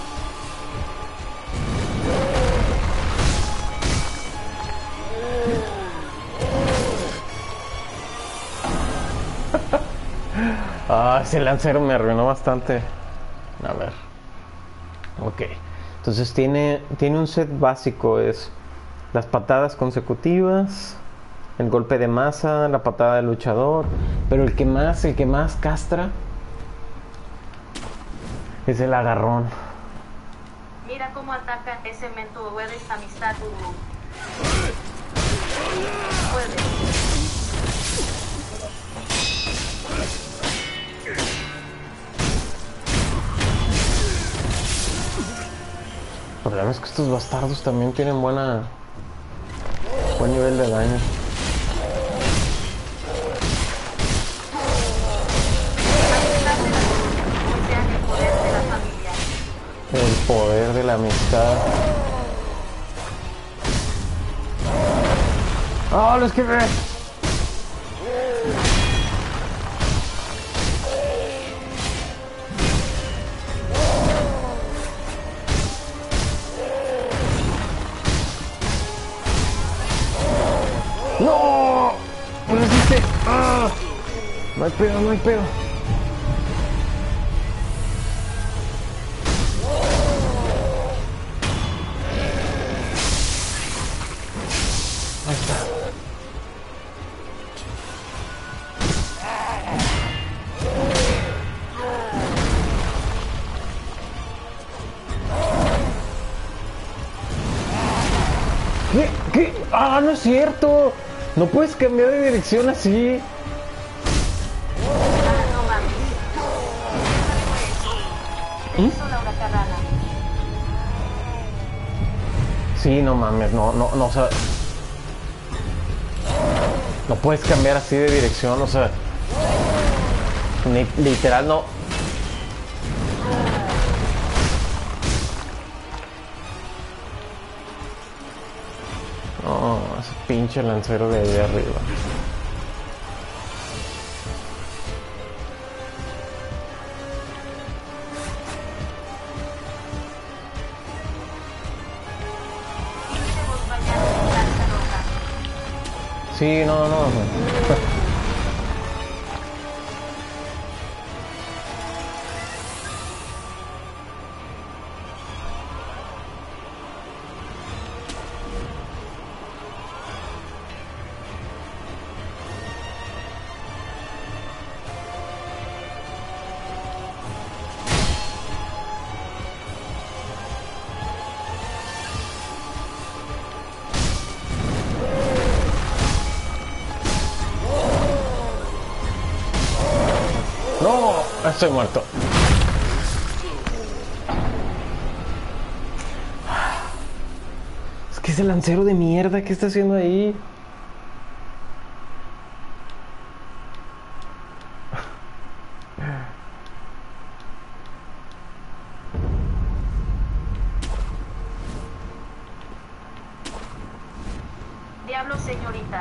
B: Ah, ese lancero me arruinó bastante. A ver. Ok. Entonces tiene un set básico. Es las patadas consecutivas, el golpe de masa, la patada de luchador. Pero el que más castra es el agarrón.
C: Mira cómo ataca ese mento. Puedes amistad. Puedes.
B: El problema es que estos bastardos también tienen buen nivel de daño. El poder de la amistad. ¡Oh, lo esquivé! ¡No! ¡Me lo hiciste! ¡Ah! No hay pedo, no hay pedo. Ahí está. ¿Qué? ¿Qué? ¡Ah, no es cierto! No puedes cambiar de dirección así.
C: No mames. ¿Qué hizo la huracanada?
B: Sí, no mames, no, o sea, no puedes cambiar así de dirección, o sea, literal no. No, ese pinche lancero de ahí arriba. Sí, no. No, estoy muerto. Es que ese lancero de mierda, ¿qué está haciendo ahí?
C: Diablo, señorita.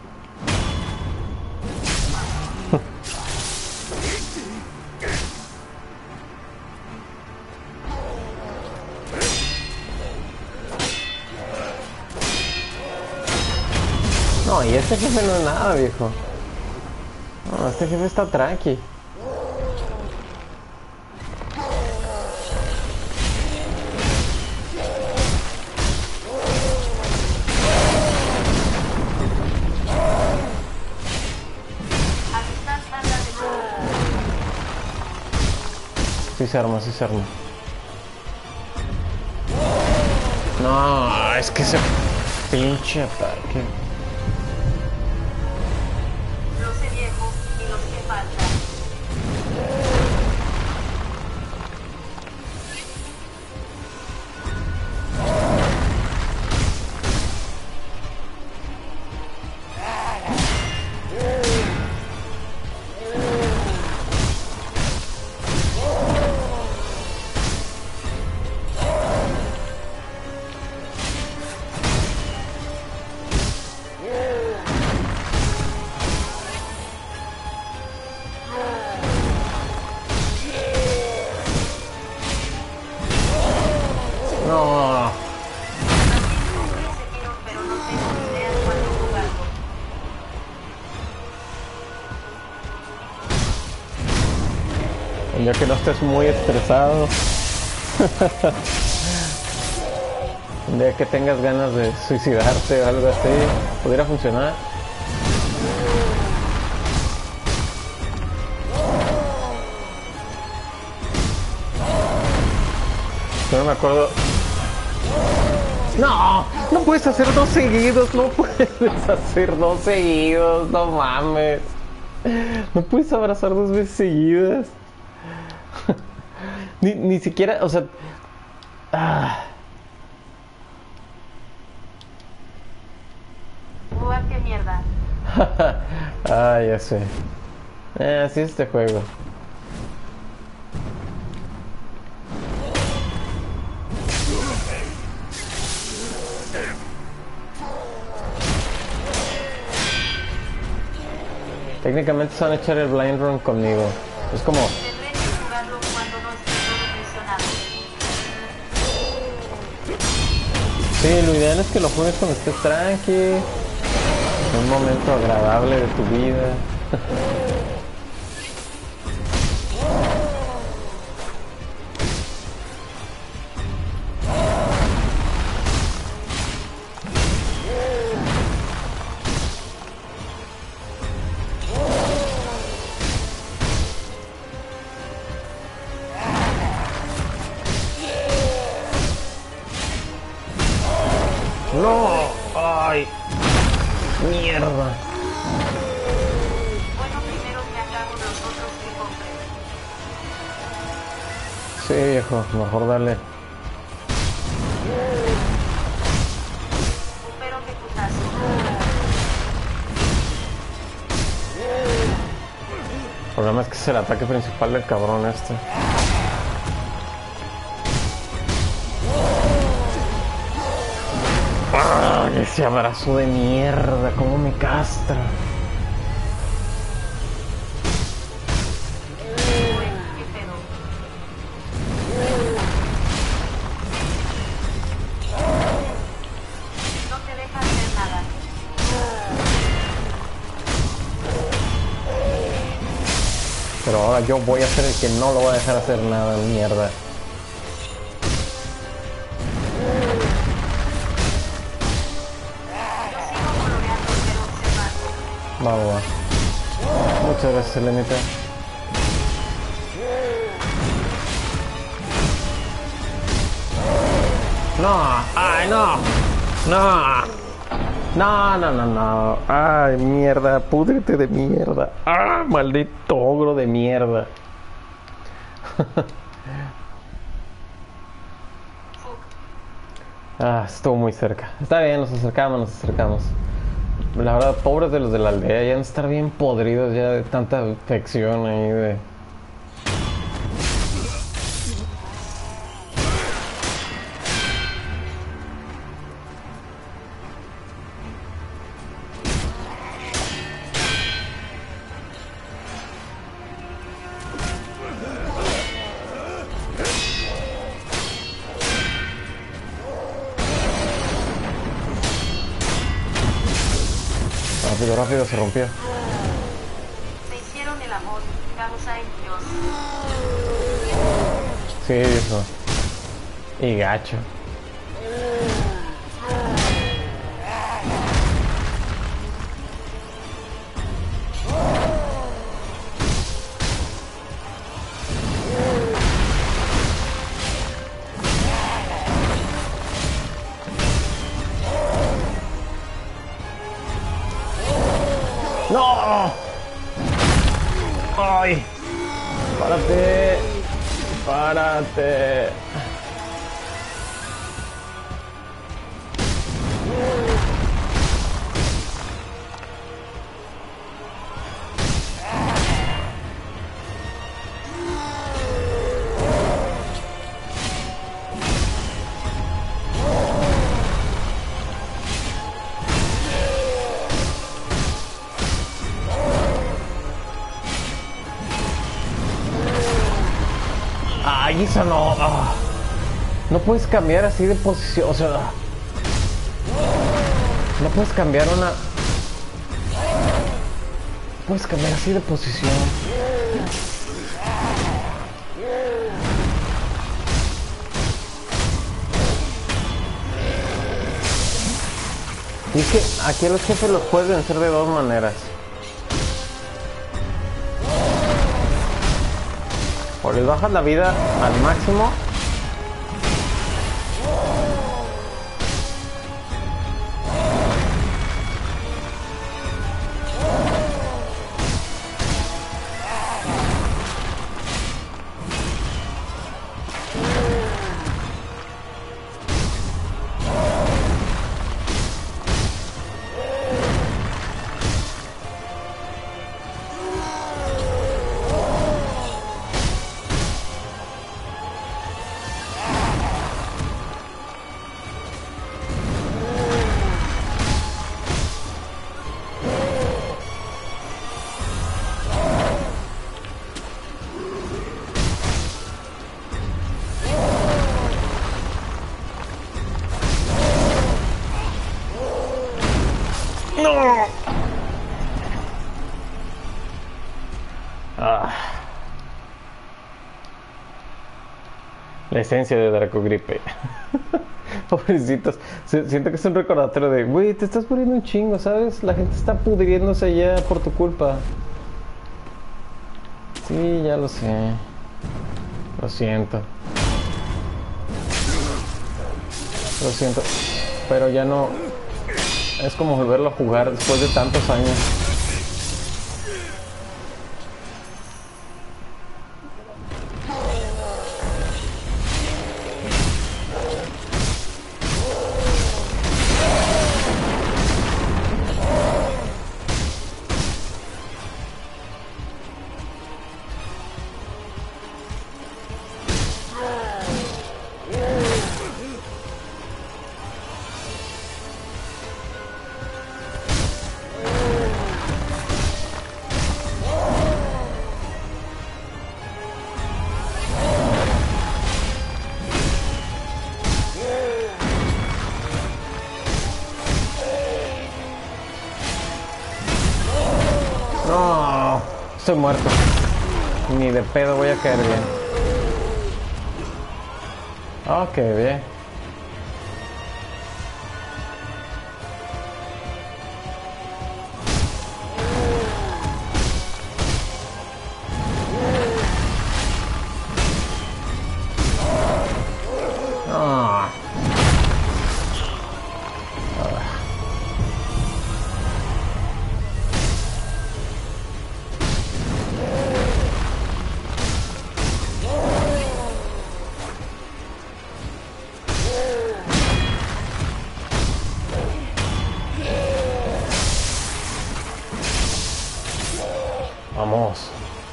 B: No, y este jefe no es nada, viejo. No, este jefe está tranqui. Sí se arma, sí se arma. No, es que ese pinche ataque. Ya que no estés muy estresado. Un día que tengas ganas de suicidarte o algo así, pudiera funcionar. Yo no me acuerdo. No, no puedes hacer dos seguidos, no puedes hacer dos seguidos, no mames. No puedes abrazar dos veces seguidas. Ni siquiera, o sea... Ah.
C: ¡Qué mierda!
B: Ah, ya sé. Así es este juego. Técnicamente se van a echar el blind run conmigo. Es como...
C: Tendré que jugarlo cuando no esté todo mencionado.
B: Sí, lo ideal es que lo juegues cuando estés tranqui. En un momento agradable de tu vida. ¡No! ¡Ay! ¡Mierda!
C: Bueno, primero me acabo los otros que compré.
B: Sí, viejo, mejor dale.
C: Pero qué putazo.
B: El problema es que es el ataque principal del cabrón este. ¡Ah! Ese abrazo de mierda, cómo me castra.
C: Qué pedo. No te deja hacer nada.
B: Pero ahora yo voy a ser el que no lo va a dejar hacer nada, mierda.
C: Yo sigo coloreando, pero observando.
B: Va, va, va. Muchas gracias, Elenita. No, ay, no. No. No, no, no, no. Ay, mierda, púdrete de mierda. Ah, maldito ogro de mierda. Ah, estuvo muy cerca. Está bien, nos acercamos, nos acercamos. La verdad, pobres de los de la aldea, ya han de estar bien podridos ya de tanta infección ahí de... Rápido, rápido, se rompió.
C: Se hicieron el amor, causa en Dios.
B: Sí, eso. Y gacho. ¡No! ¡Ay! ¡Párate! ¡Párate! ¡Ay, eso no! Ah. No puedes cambiar así de posición, o sea... No puedes cambiar una... No puedes cambiar así de posición. Y es que aquí a los jefes los puedes vencer de dos maneras. O les bajas la vida al máximo. ¡No! La esencia de Dracogripe. Pobrecitos. Siento que es un recordatorio de, güey, te estás muriendo un chingo, ¿sabes? La gente está pudriéndose ya por tu culpa. Sí, ya lo sé. Lo siento. Lo siento. Pero ya no... Es como volverlo a jugar después de tantos años. No, estoy muerto. Ni de pedo voy a caer bien. Ok, bien. Ah. Vamos.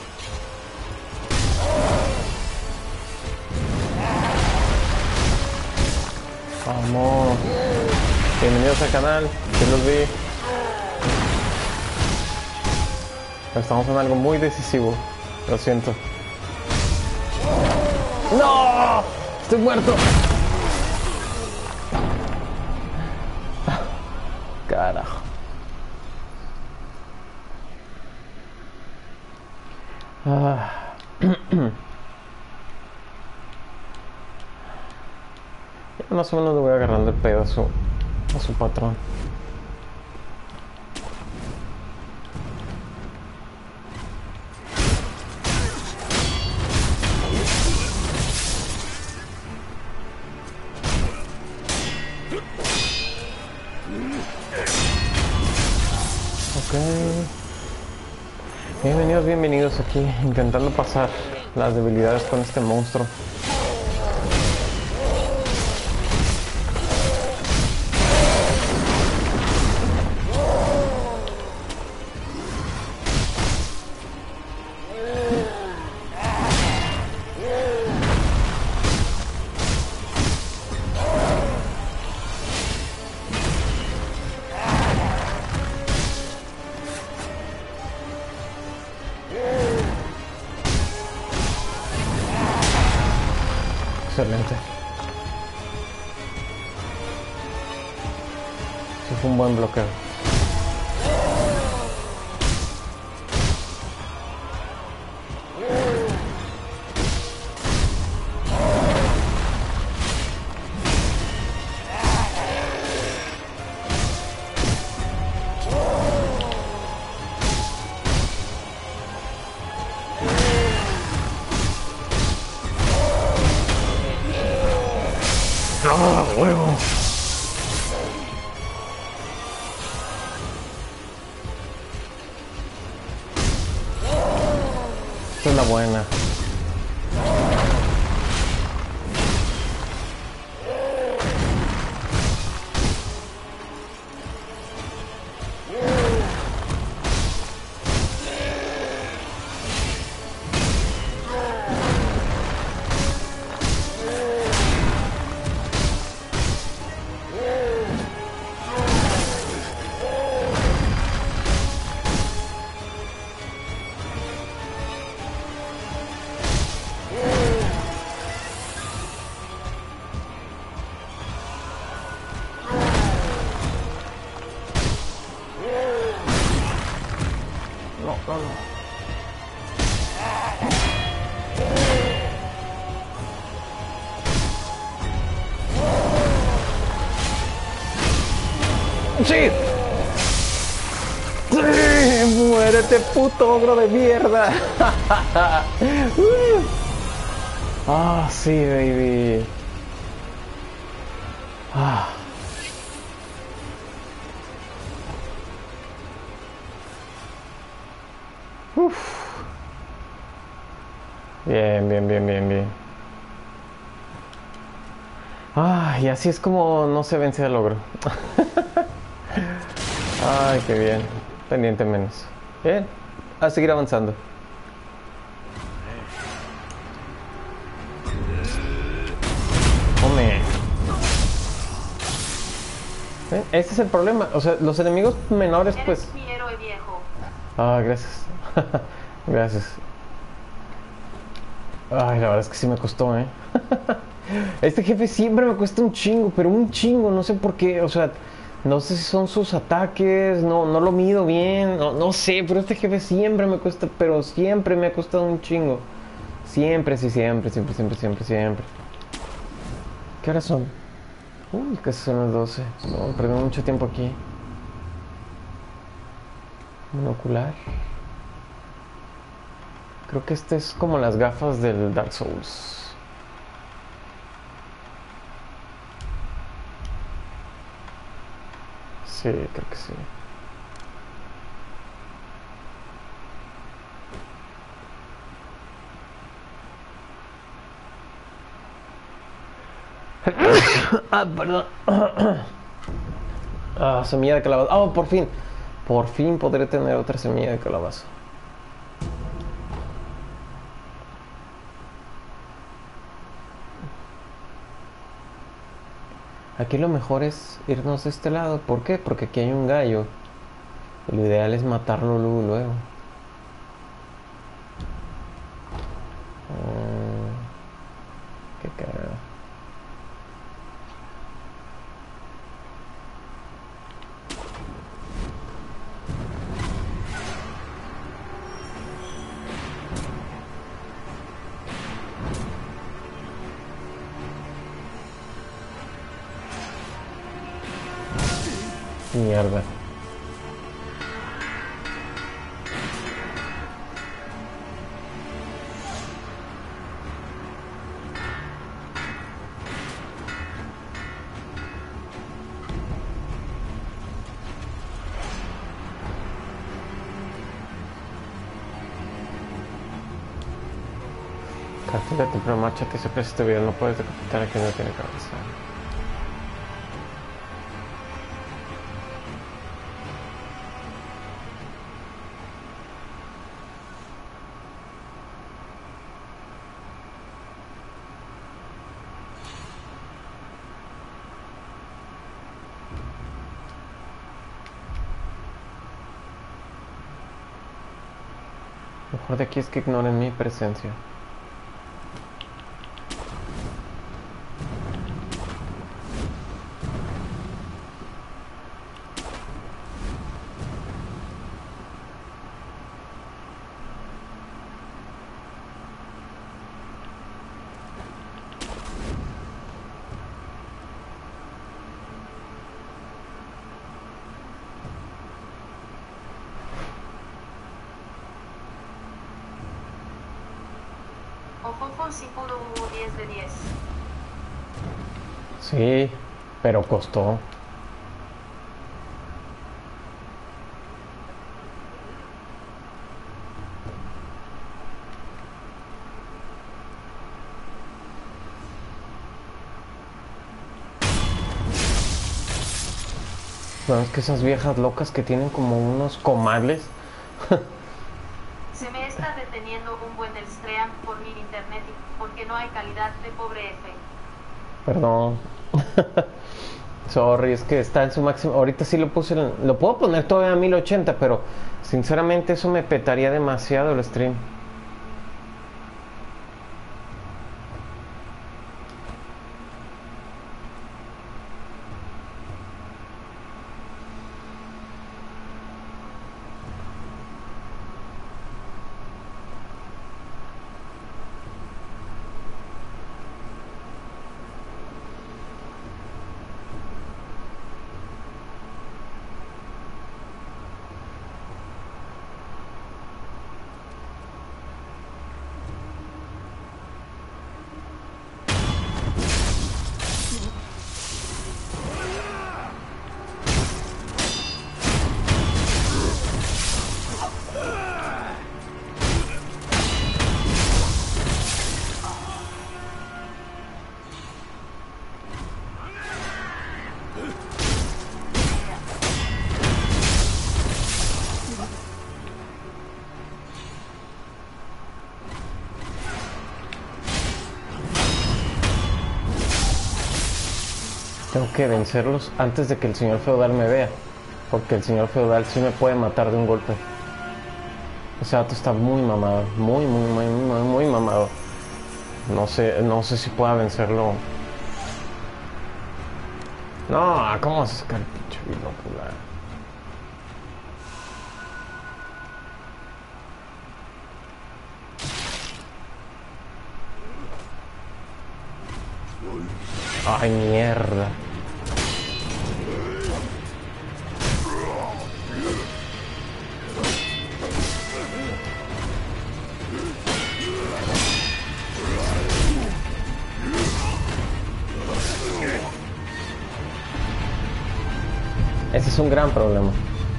B: Vamos. Bienvenidos al canal. Que los vi. Estamos en algo muy decisivo. Lo siento. ¡No! ¡Estoy muerto! Carajo. Ya más o menos le voy agarrando el pedo a su patrón. Ok. Bienvenidos aquí, intentando pasar las debilidades con este monstruo. Excelente. Eso fue un buen bloqueo. esta es la buena. No, no, no. ¡Sí! ¡Sí! ¡Muérete, puto ogro de mierda! Ah, sí, baby. Ah. Uf. Bien, bien, bien, bien, bien. Ah, y así es como no se vence al ogro. Ay, qué bien. Pendiente menos. Bien. A seguir avanzando. Hombre. ¿Ven? Ese es el problema. O sea, los enemigos menores, pues.
C: Eres mi héroe viejo.
B: Ah, gracias. Gracias. Ay, la verdad es que sí me costó, ¿eh? Este jefe siempre me cuesta un chingo, pero un chingo, no sé por qué, o sea, no sé si son sus ataques, no lo mido bien, no sé, pero este jefe siempre me cuesta, pero siempre me ha costado un chingo. Siempre, sí, siempre, siempre, siempre, siempre, siempre. ¿Qué horas son? Uy, casi son las 12. No, perdí mucho tiempo aquí. Monocular. Creo que este es como las gafas del Dark Souls. Sí, creo que sí. Ah, perdón. Ah, semilla de calabaza. Oh, por fin. Por fin podré tener otra semilla de calabaza. Aquí lo mejor es irnos de este lado. ¿Por qué? Porque aquí hay un gallo. Lo ideal es matarlo luego. Qué cagada. Mierda. Castiga tu marcha que se presta este video. No puedes decapitar a quien no tiene cabeza. Lo mejor de aquí es que ignoren mi presencia.
C: Ojo, sí pudo 10 de 10.
B: Sí, pero costó. No, es que esas viejas locas que tienen como unos comales.
C: Se me está deteniendo un buen el stream por mi internet porque no hay calidad de pobre F.
B: Perdón. Sorry, es que está en su máximo. Ahorita sí lo puse. Lo puedo poner todavía a 1080, pero sinceramente eso me petaría demasiado el stream. Tengo que vencerlos antes de que el señor feudal me vea. Porque el señor feudal sí me puede matar de un golpe. Ese vato está muy mamado. Muy mamado. No sé si pueda vencerlo. No, ¿cómo vas a sacar el pinche binocular? Ay, mierda. Ese es un gran problema.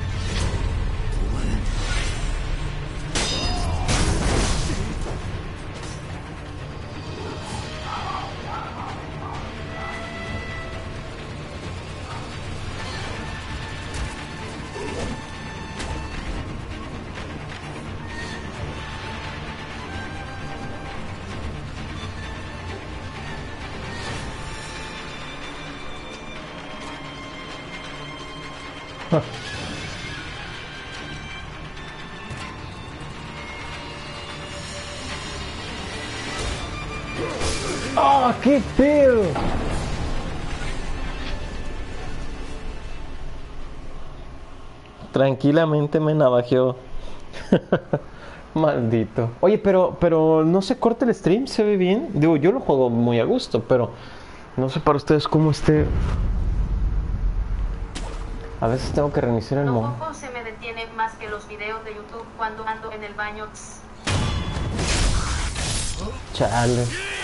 B: ¡Oh, qué pedo! Tranquilamente me navajeó. Maldito. Oye, pero no se corta el stream, se ve bien. Digo, yo lo juego muy a gusto, pero no sé para ustedes cómo esté. A veces tengo que reiniciar el modo.
C: Tampoco se me detiene más que los videos de YouTube cuando ando en el baño.
B: Chale.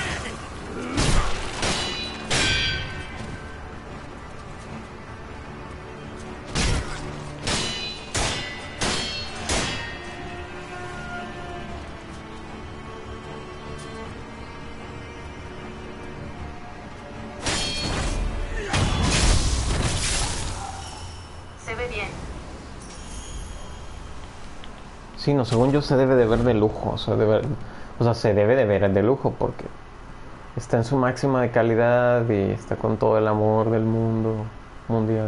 C: Se ve bien.
B: Sí, no, según yo se debe de ver de lujo, o sea, se debe de ver de lujo porque está en su máxima de calidad y está con todo el amor del mundo mundial.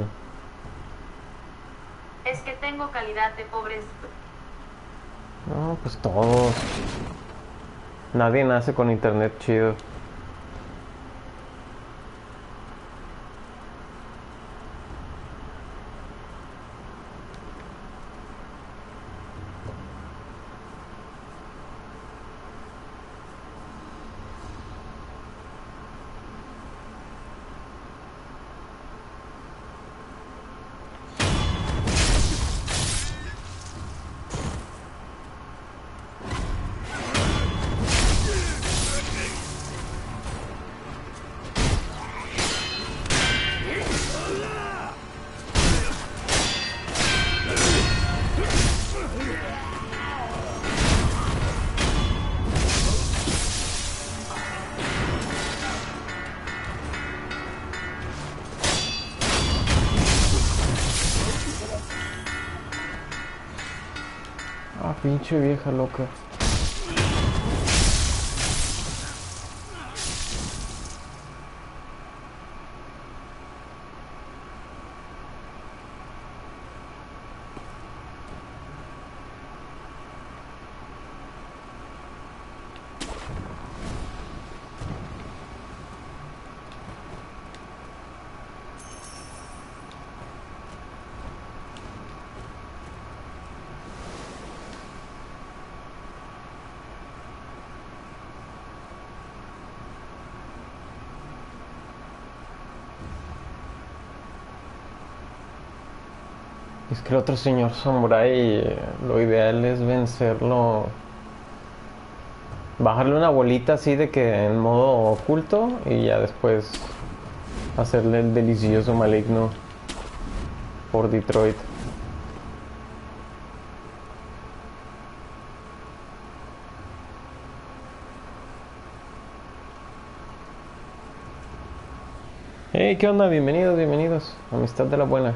C: Es que tengo calidad de pobres.
B: No, pues todos. Nadie nace con internet chido. pinche vieja loca. Es que el otro señor samurái, lo ideal es vencerlo. Bajarle una bolita así de que en modo oculto y ya después hacerle el delicioso maligno por Detroit. Hey, ¿qué onda? Bienvenidos, bienvenidos. Amistad de la buena.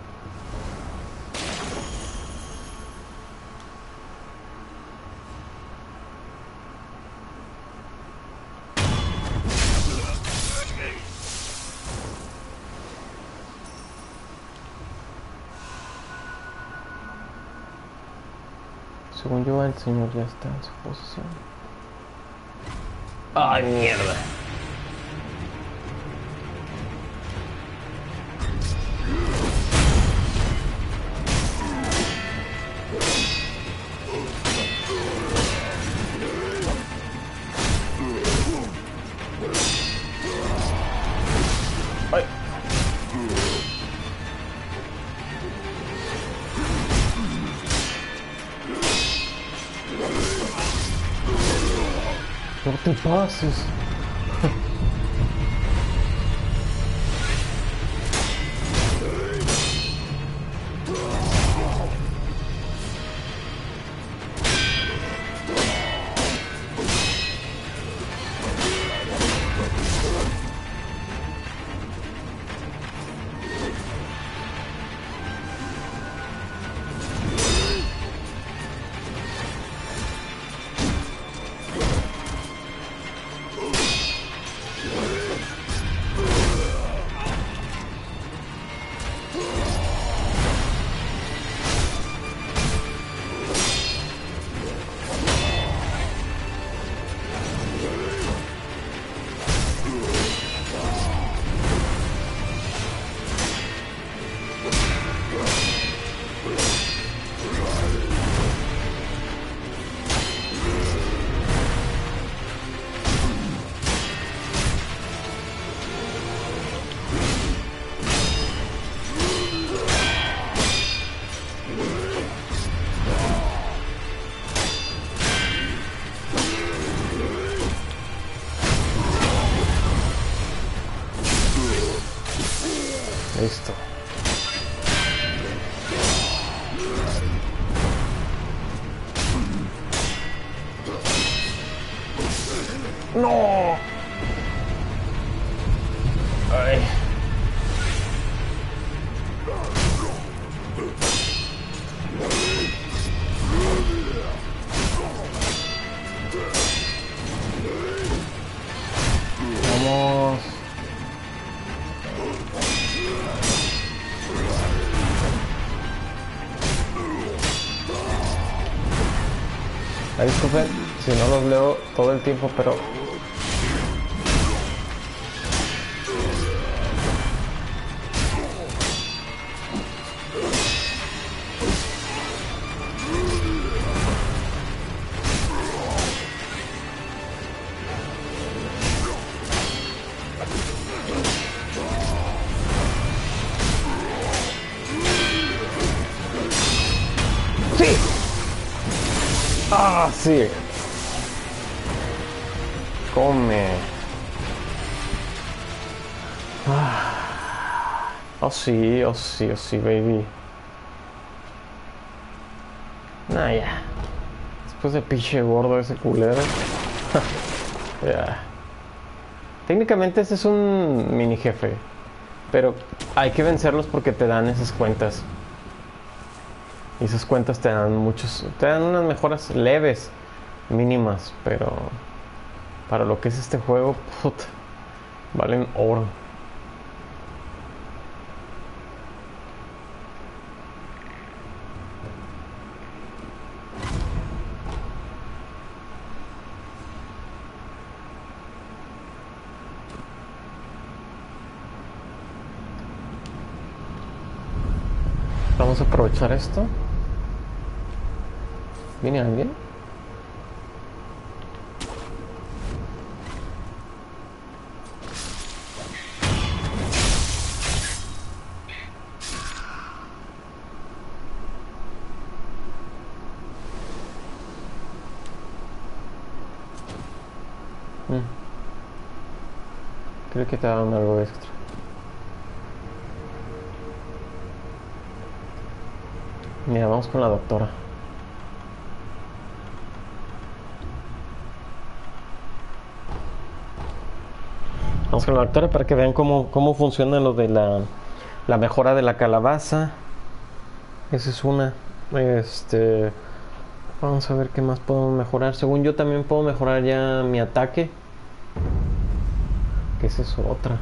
B: Según yo, el señor ya está en su posición. ¡Ay, mierda! ¡Ay! No te pases. Listo. ¡No! ¡Ay! Vamos. Ay, disculpen si no los leo todo el tiempo, pero... ¡Sí! ¡Ah, sí! Come. Oh sí, oh sí, oh sí, baby. Nah, ya. Después de pinche gordo ese culero. Ya. Técnicamente este es un mini jefe. Pero hay que vencerlos porque te dan esas cuentas. Y esas cuentas te dan te dan unas mejoras leves, mínimas, pero para lo que es este juego, puta, valen oro. Vamos a aprovechar esto. ¿Viene alguien? Creo que te dan algo extra. Mira, vamos con la doctora. Vamos con la doctora para que vean cómo funciona lo de la mejora de la calabaza. Esa es una. Vamos a ver qué más podemos mejorar. Según yo también puedo mejorar ya mi ataque. Que esa es otra.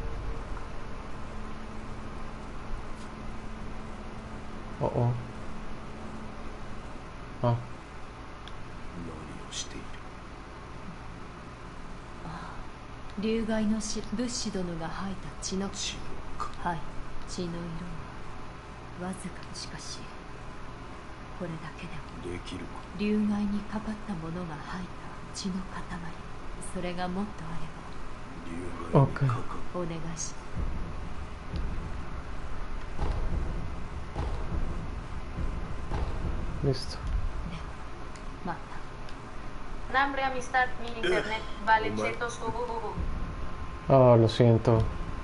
B: Oh, oh. Ah.
A: 流害の物資殿が吐いた血のはい血の色はわずかしかしこれだけでもできるか流害にかかった者が吐いた血の塊それがもっとあれば流害にかかお願いし
B: Listo.
C: Hambre, amistad, mi internet, vale, chetos,
B: Ah, lo siento.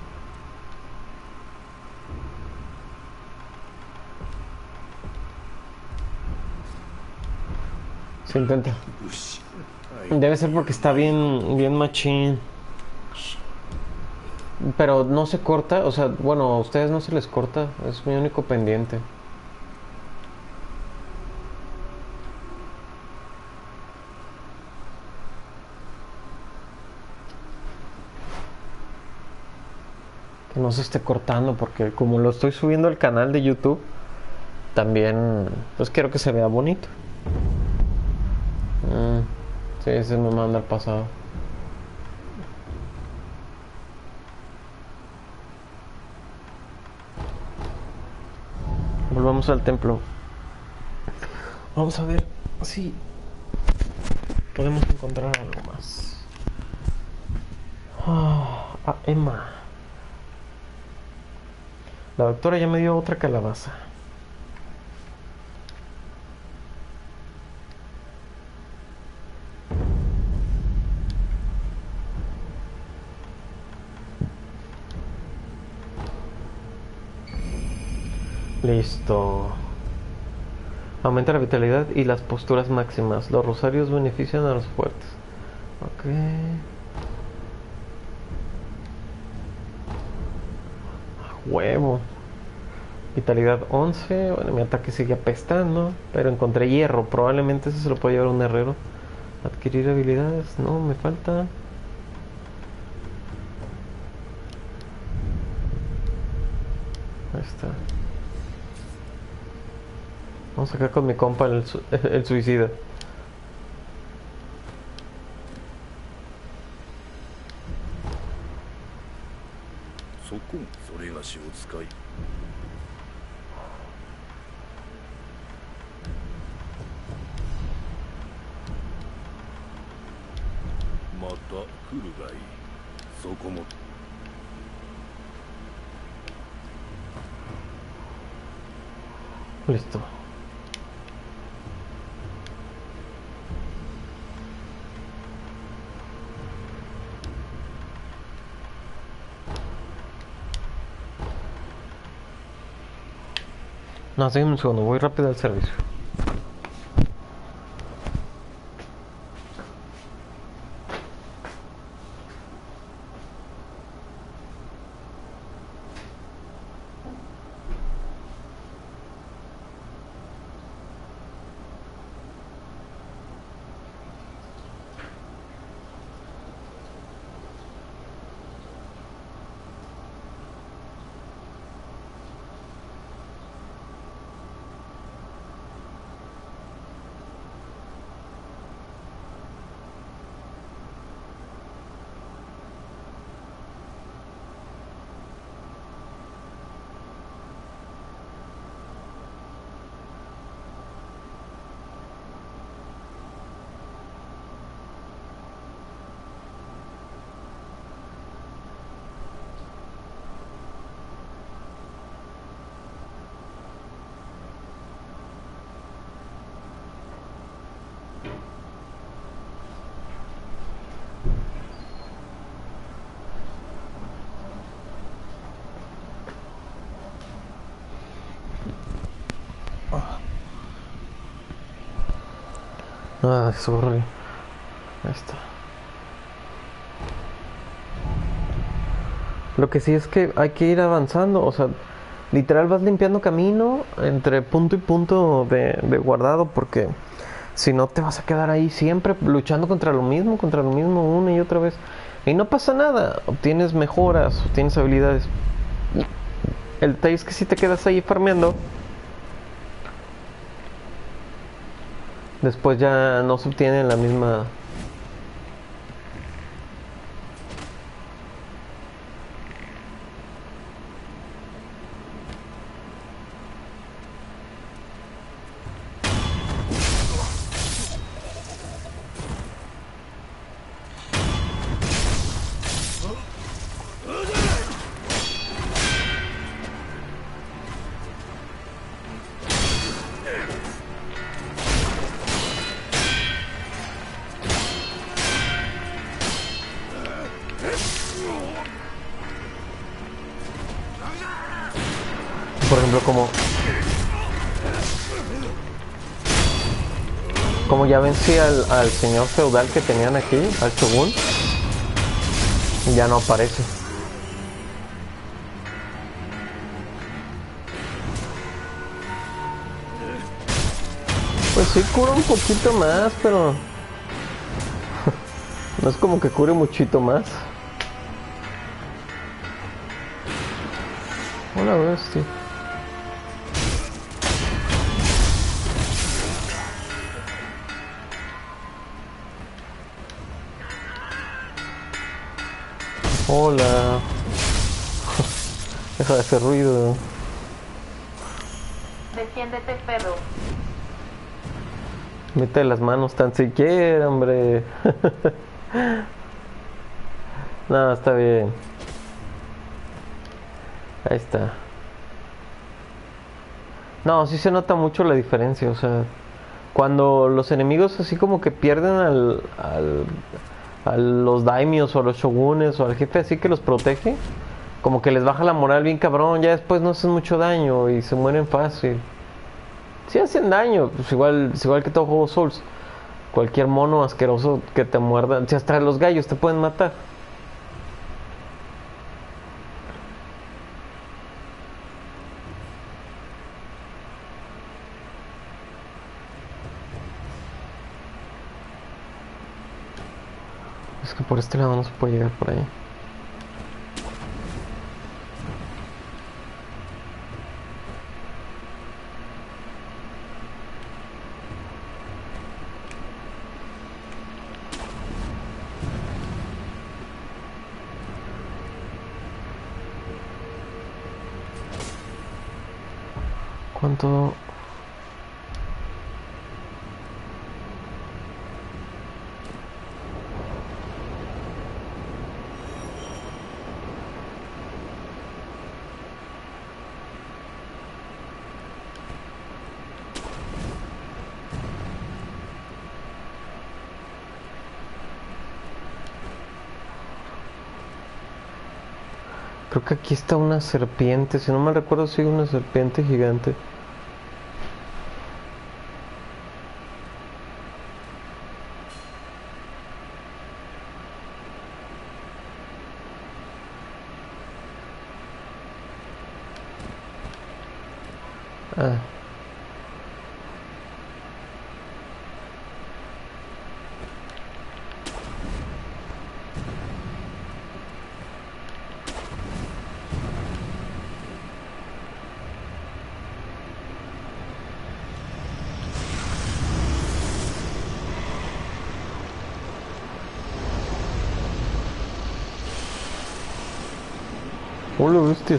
B: Se intenta. Debe ser porque está bien machín. Pero no se corta, o sea, bueno, a ustedes no se les corta, es mi único pendiente. Que no se esté cortando porque como lo estoy subiendo al canal de YouTube, también pues quiero que se vea bonito. Sí, ese me manda al pasado. Volvamos al templo. Vamos a ver si podemos encontrar algo más. A Emma. La doctora ya me dio otra calabaza. Listo. Aumenta la vitalidad y las posturas máximas. Los rosarios benefician a los fuertes. Ok. Huevo. Vitalidad 11. Bueno, mi ataque sigue apestando. Pero encontré hierro. Probablemente eso se lo puede llevar un herrero. Adquirir habilidades. No, me falta. Ahí está. Vamos acá con mi compa el suicida. Listo. No, sígueme un segundo, voy rápido al servicio. Ah, sorry. Ahí está. Lo que sí es que hay que ir avanzando, o sea, literal vas limpiando camino entre punto y punto de guardado, porque si no te vas a quedar ahí siempre luchando contra lo mismo una y otra vez. Y no pasa nada, obtienes mejoras, obtienes habilidades. El detalle es que si te quedas ahí farmeando, después ya no se obtiene la misma. Por ejemplo, como ya vencí al señor feudal que tenían aquí, al shogun, ya no aparece. Pues sí cura un poquito más, pero no es como que cure muchito más. Una bestia. Hola. Deja de hacer ruido.
C: Defiéndete, perro.
B: Mete las manos tan siquiera, hombre. No, está bien. Ahí está. No, sí se nota mucho la diferencia, o sea, cuando los enemigos así como que pierden a los daimios o a los shogunes o al jefe así que los protege, como que les baja la moral bien cabrón, ya después no hacen mucho daño y se mueren fácil. Sí hacen daño, pues igual, es igual que todo juego Souls. Cualquier mono asqueroso que te muerda, si hasta los gallos te pueden matar. Es que por este lado no se puede llegar por ahí. ¿Cuánto? Creo que aquí está una serpiente, si no me recuerdo, sí, una serpiente gigante. Ah. Hola, bestia.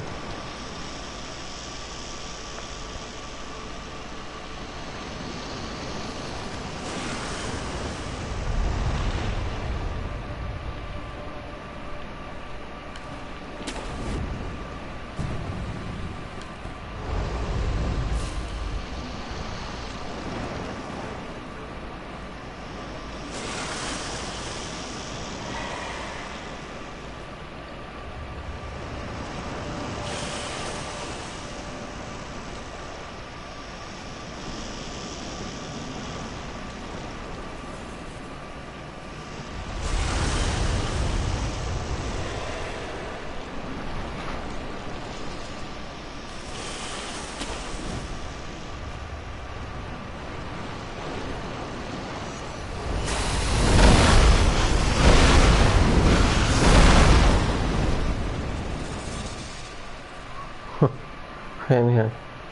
B: Genial.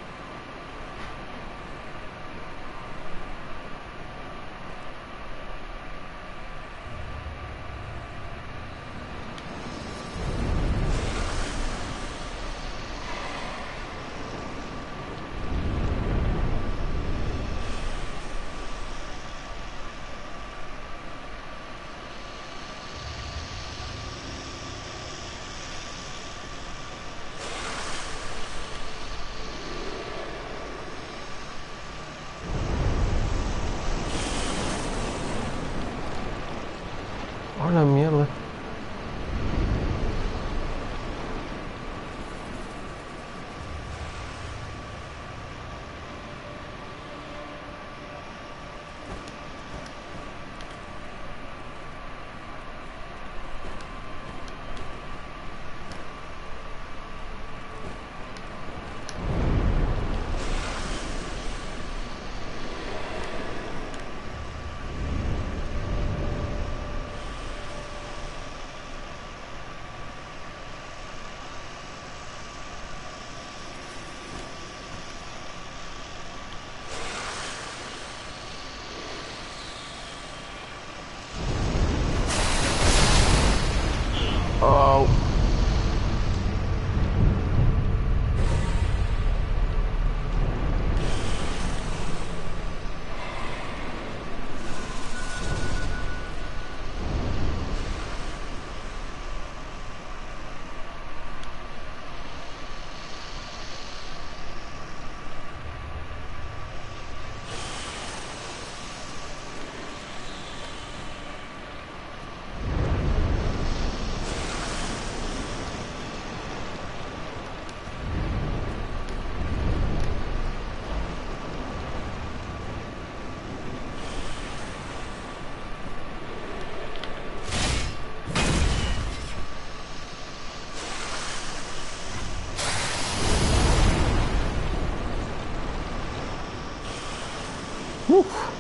B: Oh, la mierda. Oh. Uf.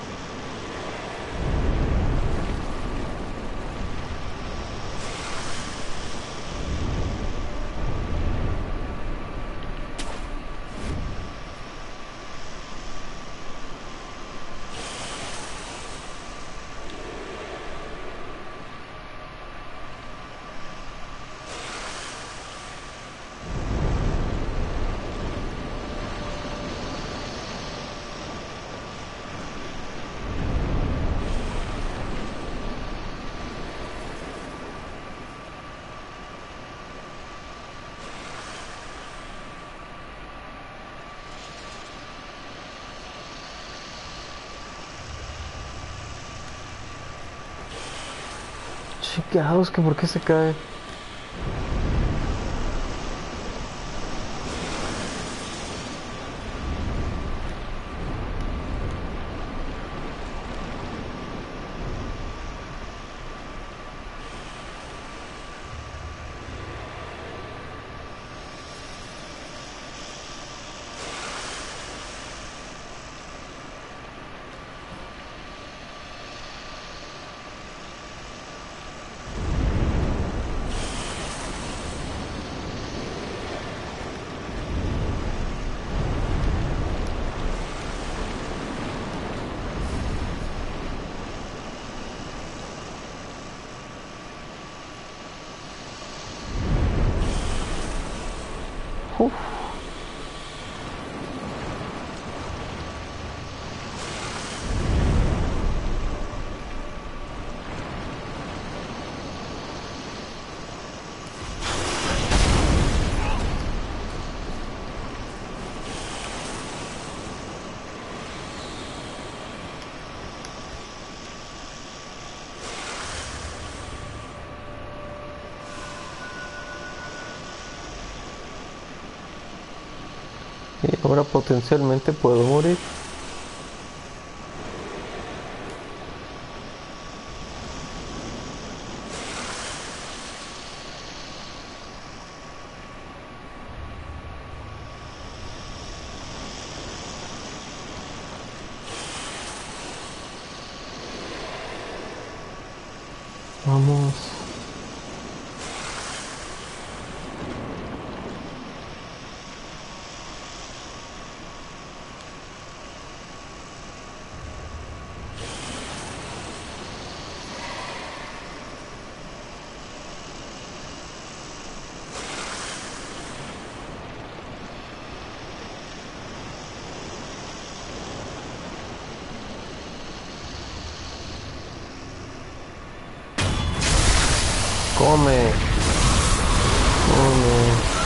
B: Chingados, que por qué se cae. Uf. Y ahora potencialmente puedo morir. Vamos. Come. Come.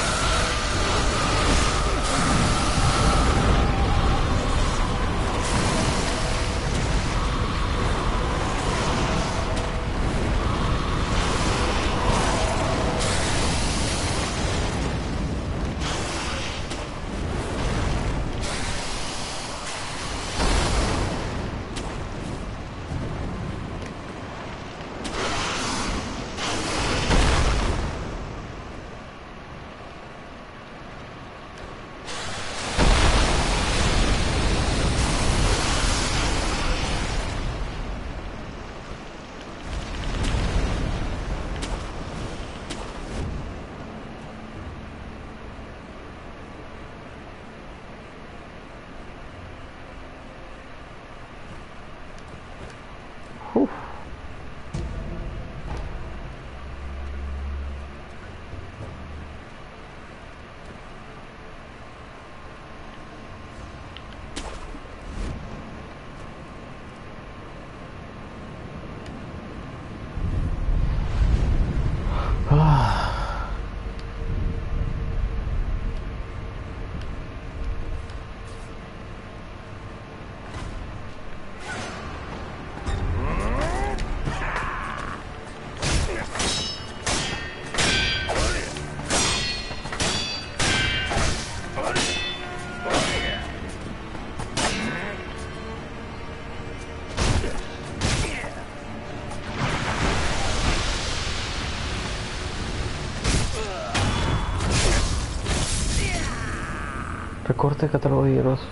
B: Recorte de catálogo de hieros.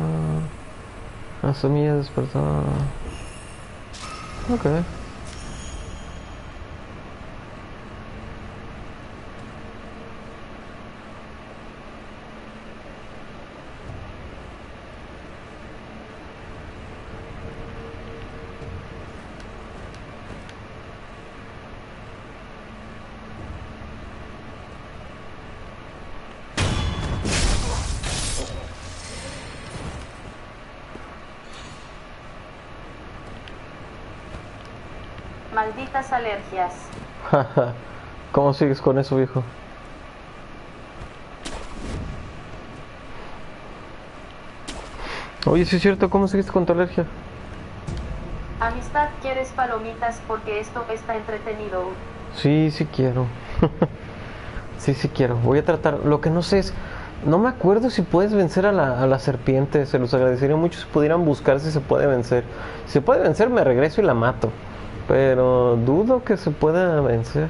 B: Semilla despertada. Ok.
C: Malditas alergias.
B: ¿Cómo sigues con eso, viejo? Oye, sí es cierto, ¿cómo seguiste con tu alergia?
C: Amistad, ¿quieres palomitas? Porque esto está entretenido.
B: Sí, sí quiero. Sí, sí quiero. Voy a tratar. Lo que no sé es... No me acuerdo si puedes vencer a la serpiente. Se los agradecería mucho si pudieran buscar si se puede vencer. Si se puede vencer, me regreso y la mato. Pero dudo que se pueda vencer.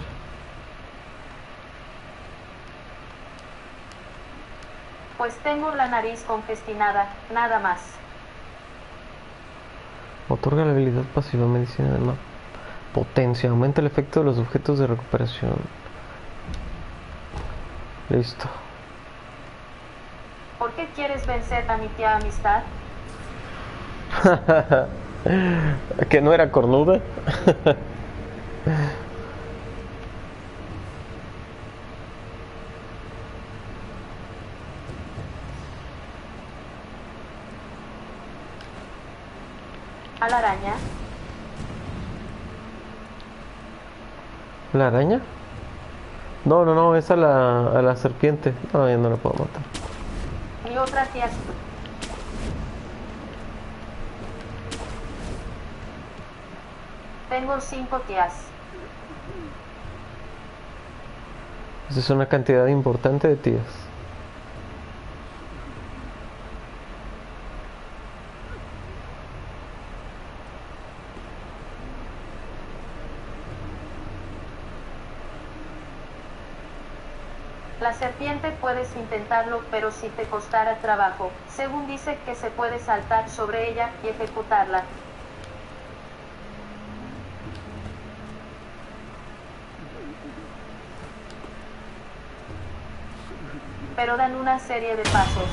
C: Pues tengo la nariz congestionada, nada más.
B: Otorga la habilidad pasiva medicina de mapa. Potencia. Aumenta el efecto de los objetos de recuperación. Listo.
C: ¿Por qué quieres vencer a mi tía Amistad?
B: ¿Que no era cornuda?
C: ¿A la araña?
B: ¿La araña? No, no, no, es a la serpiente. No, ya no la puedo matar.
C: Mi otra tía. Tengo 5 tías.
B: Esa es una cantidad importante de tías.
C: La serpiente puedes intentarlo, pero si te costara trabajo. Según dice que se puede saltar sobre ella y ejecutarla. Pero dan una serie de pasos.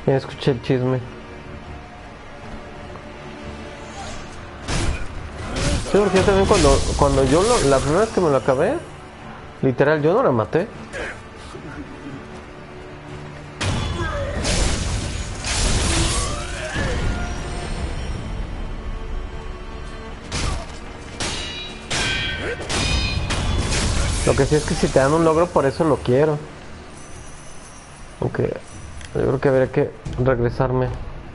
B: Ya escuché el chisme. Sí, porque yo también cuando yo la primera vez que me lo acabé, literal, yo no la maté. Lo que sí es que si te dan un logro, por eso lo quiero. Aunque yo creo que habría que regresarme.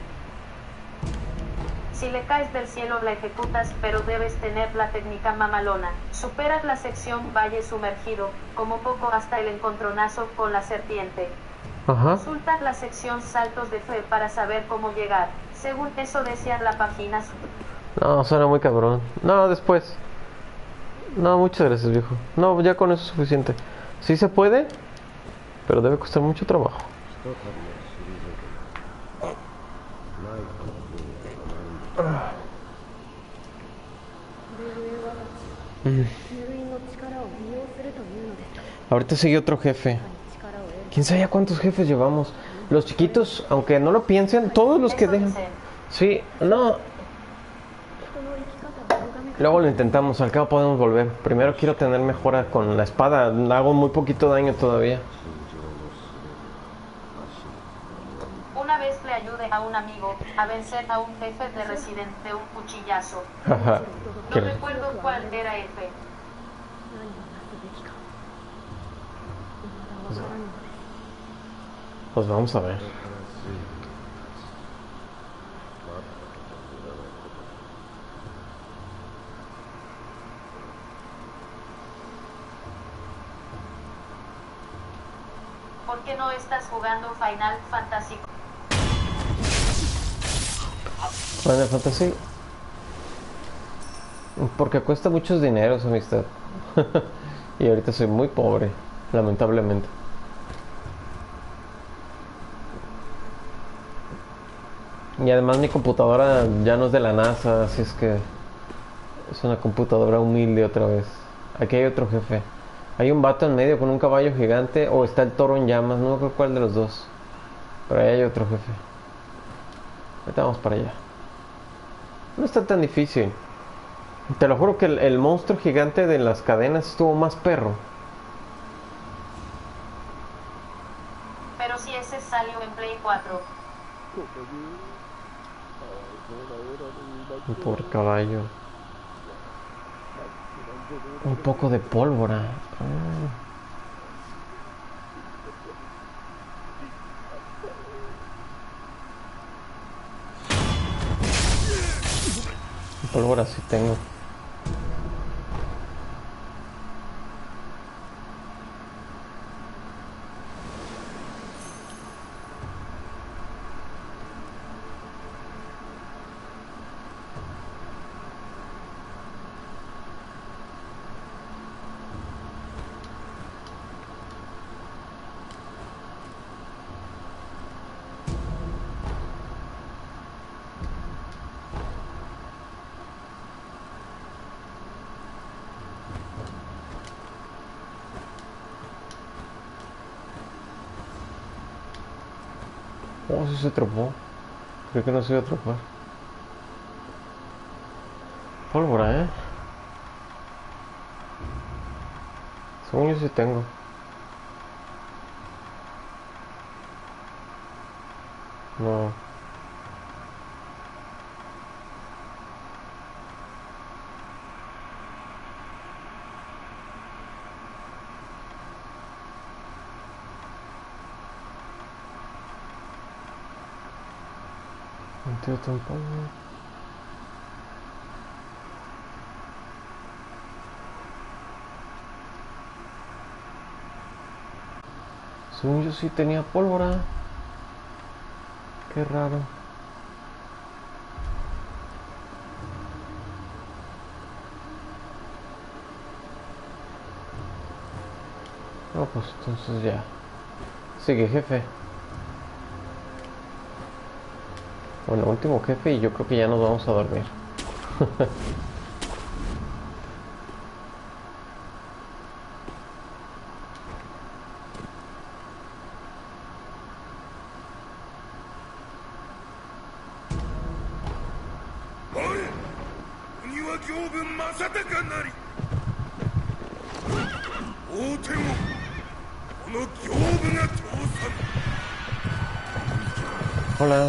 C: Si le caes del cielo la ejecutas, pero debes tener la técnica mamalona. Superas la sección Valle Sumergido, como poco hasta el encontronazo con la serpiente.
B: Ajá.
C: Consulta la sección Saltos de Fe para saber cómo llegar. Según eso decía la página.
B: No, suena muy cabrón. No, después. No, muchas gracias, viejo. No, ya con eso es suficiente. Sí se puede, pero debe costar mucho trabajo. Ahorita sigue otro jefe. ¿Quién sabe ya cuántos jefes llevamos? Los chiquitos, aunque no lo piensen, todos los que dejan. Sí, no. Luego lo intentamos, al cabo podemos volver. Primero quiero tener mejora con la espada. Hago muy poquito daño todavía.
C: Una vez le ayude a un amigo a vencer a un jefe de Resident de un cuchillazo.
B: Ajá.
C: No recuerdo cuál era F.
B: Pues vamos a ver.
C: ¿Por qué no estás jugando Final Fantasy?
B: Final Fantasy. Porque cuesta muchos dineros, amistad. Y ahorita soy muy pobre, lamentablemente. Y además mi computadora ya no es de la NASA, así es que es una computadora humilde otra vez. Aquí hay otro jefe. Hay un vato en medio con un caballo gigante o está el toro en llamas, no sé cuál de los dos. Pero ahí hay otro jefe. Ahorita vamos para allá. No está tan difícil. Te lo juro que el monstruo gigante de las cadenas estuvo más perro.
C: Pero si ese salió en Play 4.
B: Un pobre caballo. Un poco de pólvora. Pólvora sí tengo. Oh, sí se trepó. Creo que no se iba a trepar. Pólvora, según yo sí tengo. No. No tengo tampoco. Según yo sí tenía pólvora. Qué raro. No, pues entonces ya. Sigue jefe. Bueno, último jefe y yo creo que ya nos vamos a dormir. Hola.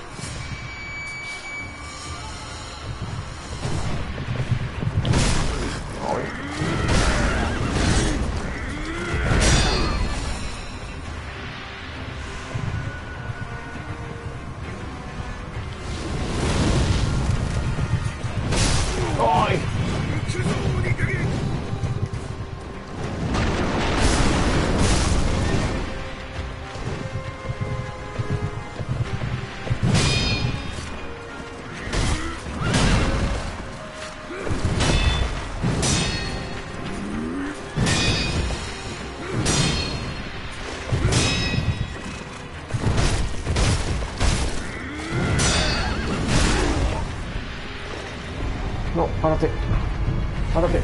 B: No, párate. Párate.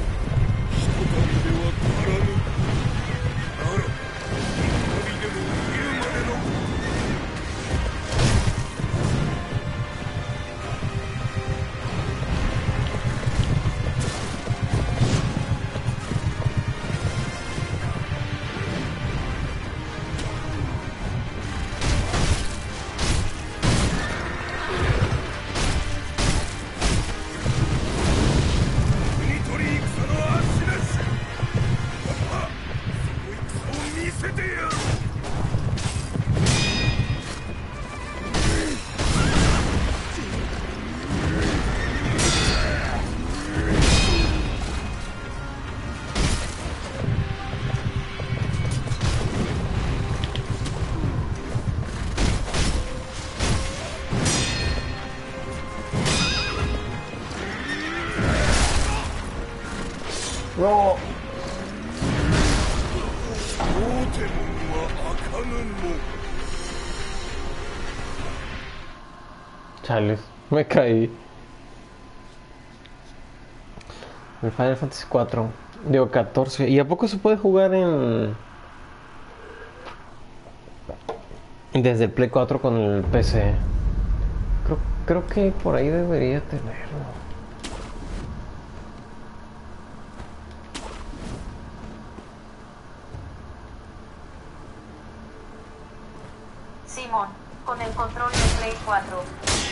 B: No. Chales, me caí. El Final Fantasy 4. Digo 14. ¿Y a poco se puede jugar en desde el Play 4 con el PC? Creo que por ahí debería tenerlo.
C: Simón, con el control de Play 4.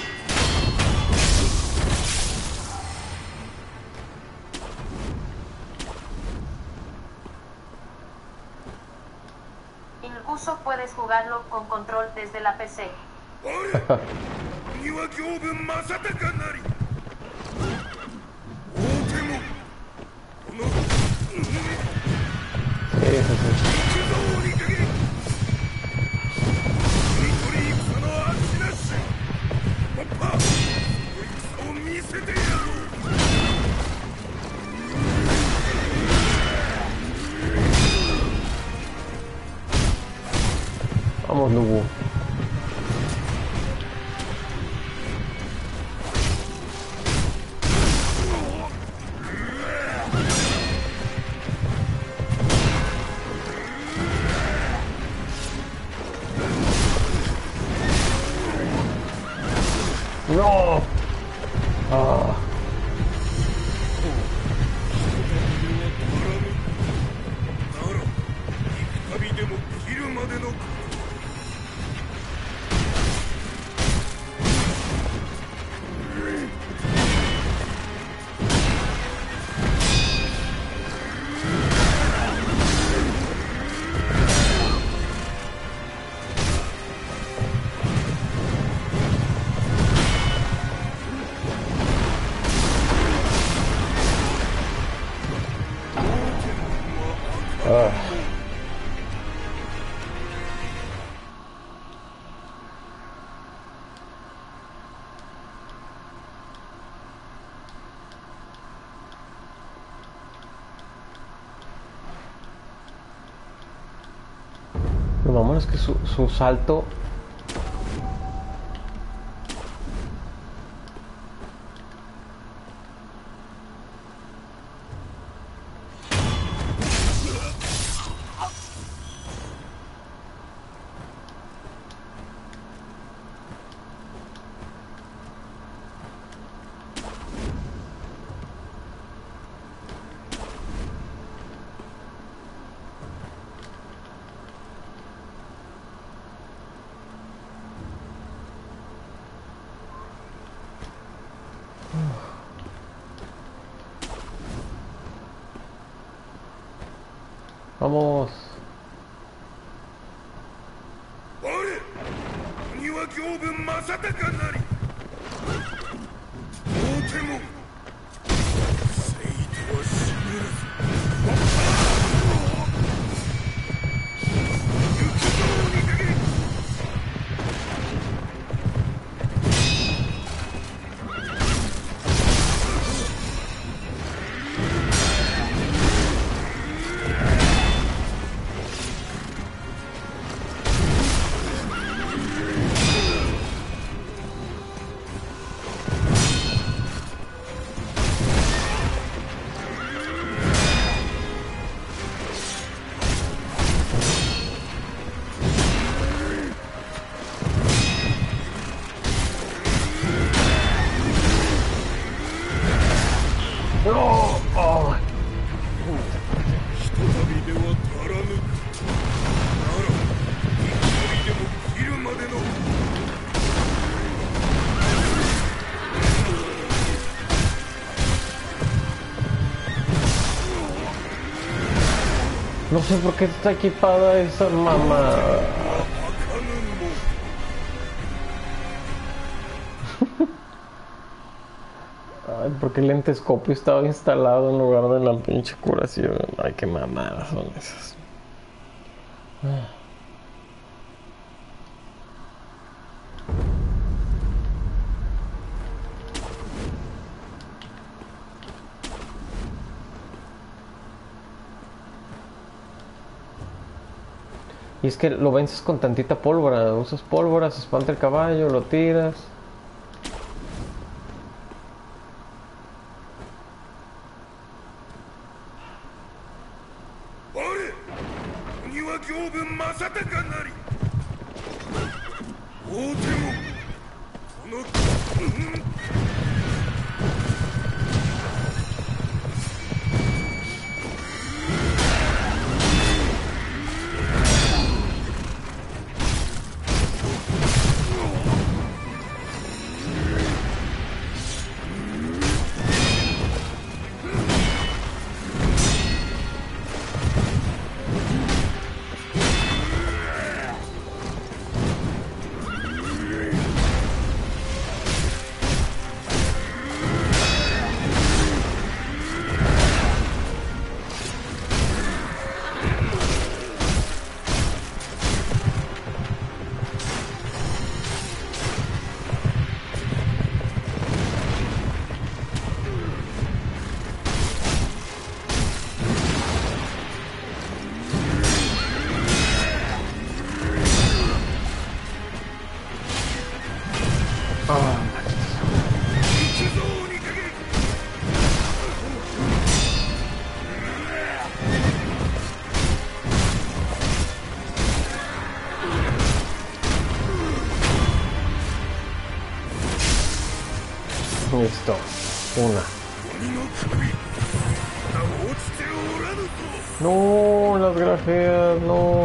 C: Incluso puedes jugarlo con control desde la PC.
B: Vamos, Lugu. No. Ah. Lo mamón es que su salto... Vamos. No sé por qué está equipada esa mamá. Ay, porque el lentescopio estaba instalado en lugar de la pinche curación. Ay, qué mamadas son esas. Y es que lo vences con tantita pólvora. Usas pólvora, se espanta el caballo, lo tiras. Listo. Una. No, las grajeas, no.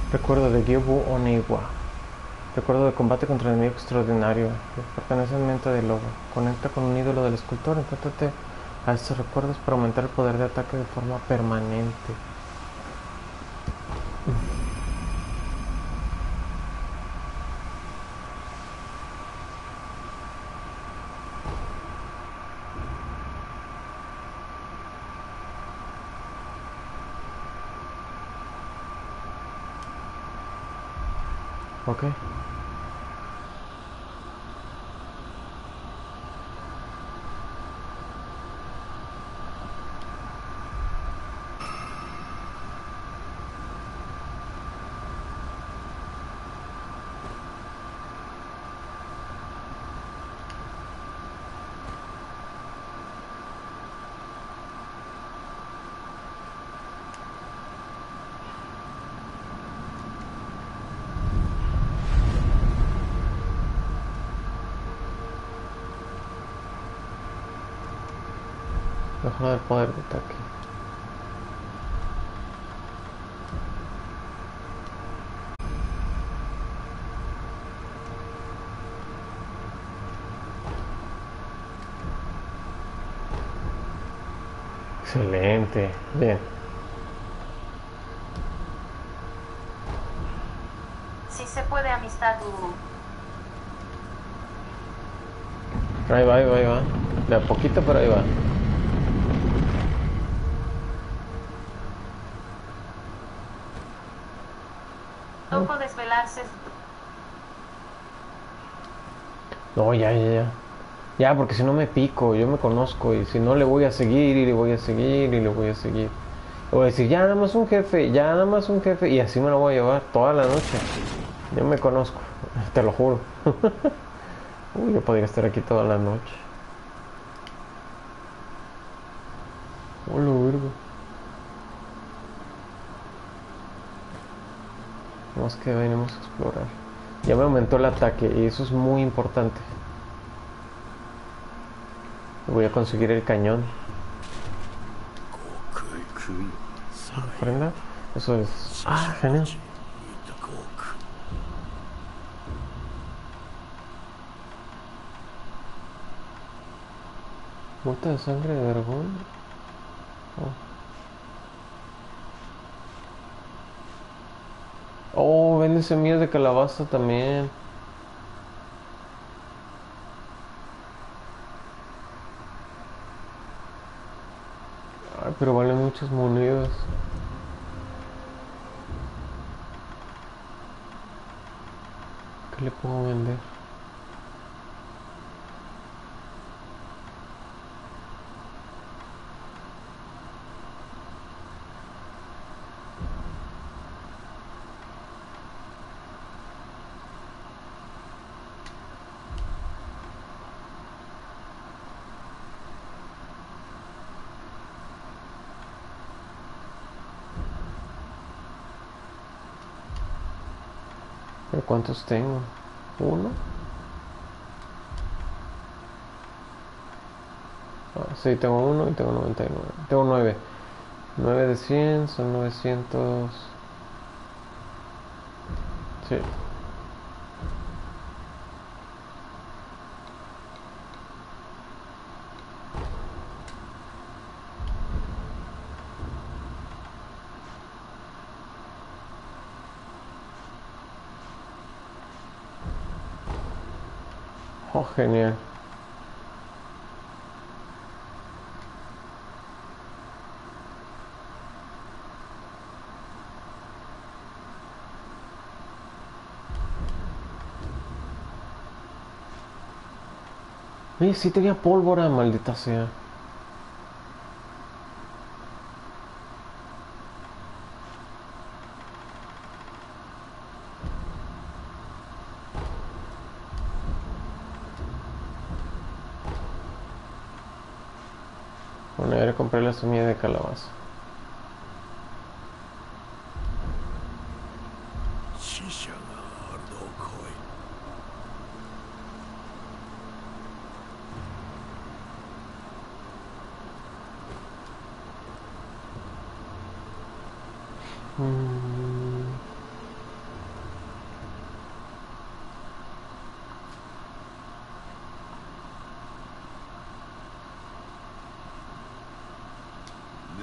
B: Recuerdo de Gyobu Oniwa. Recuerdo de combate contra el enemigo extraordinario. Pertenece al mente del lobo. Conecta con un ídolo del escultor. Enfréntate a estos recuerdos para aumentar el poder de ataque de forma permanente. Ok. Mejora del poder de ataque. Excelente. Bien.
C: Si se puede, amistad.
B: Ahí va, ahí va, ahí va. De a poquito, pero ahí va.
C: Toco desvelarse.
B: No, ya, ya, ya. Ya, porque si no me pico, yo me conozco. Y si no, le voy a seguir y le voy a seguir y le voy a seguir. Le voy a decir, ya nada más un jefe, ya nada más un jefe. Y así me lo voy a llevar toda la noche. Yo me conozco, te lo juro. Uy, yo podría estar aquí toda la noche. Hola, verga. Más que venimos a explorar. Ya me aumentó el ataque y eso es muy importante. Voy a conseguir el cañón. ¿Prenda? Eso es... Ah, genial. Multa de sangre de dragón. Oh, vende semillas de calabaza también. Ay, pero valen muchas monedas. ¿Qué le puedo vender? ¿Pero cuántos tengo? ¿Uno? Ah, sí, tengo uno y tengo 99. Tengo 9. 9 de 100 son 900. Sí. Oh, genial. Sí tenía pólvora, maldita sea. Bueno, ya le compré la semilla de calabaza.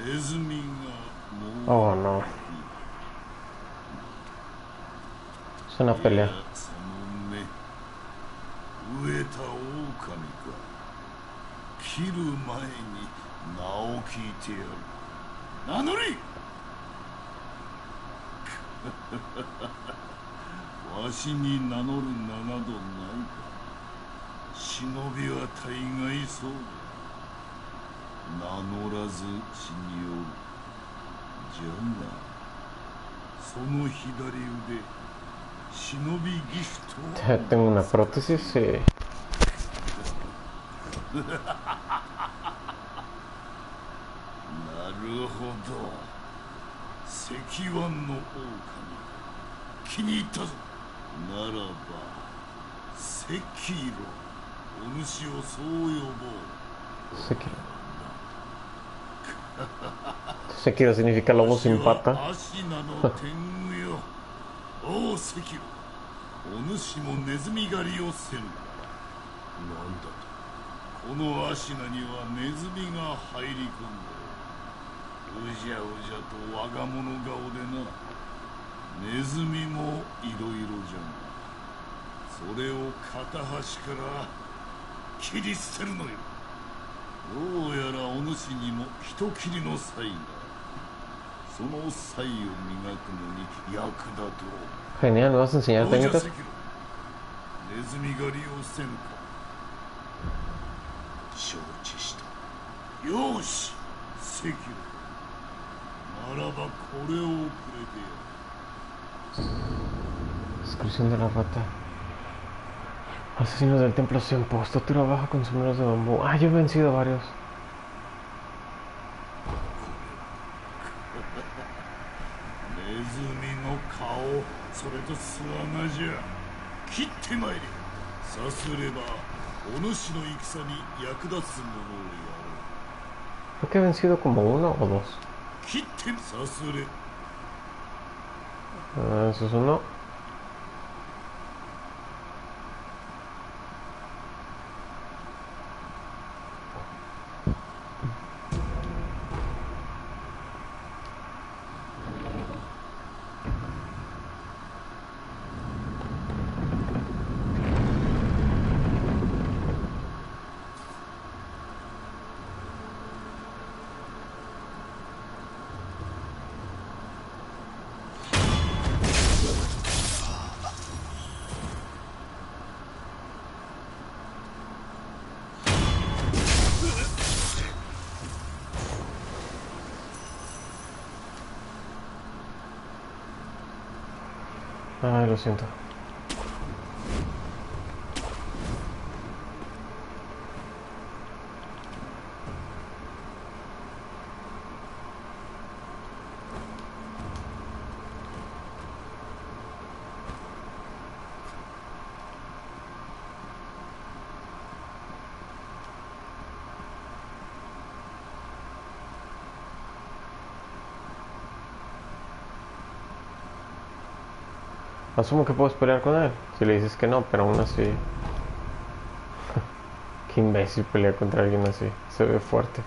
B: Oh, no. Es una pelea. Tengo una prótesis, sí. Sekiro significa lobo sin pata. Genial, ¿me vas a enseñar técnicas? Descripción de la rata. Asesinos del templo Senpo. Estatura baja con sombreros de bambú. Ah, yo he vencido a varios. Creo que he vencido como uno o dos. Eso es uno. Ay, lo siento. Asumo que puedes pelear con él. Si le dices que no, pero aún así. Qué imbécil pelear contra alguien así. Se ve fuerte.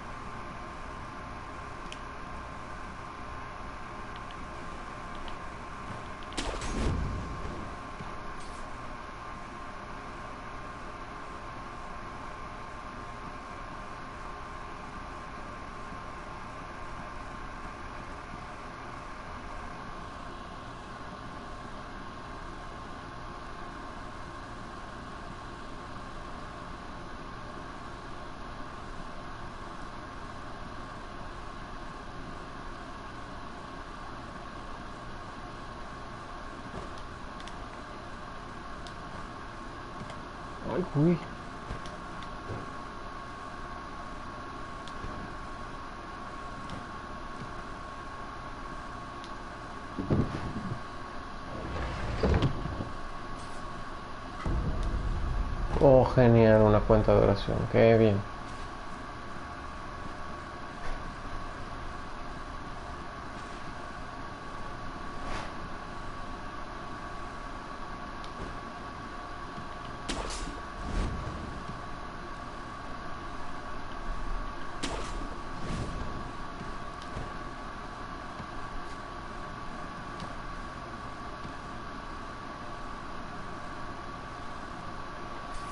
B: Ay, uy. Oh, genial, una cuenta de oración. Qué bien.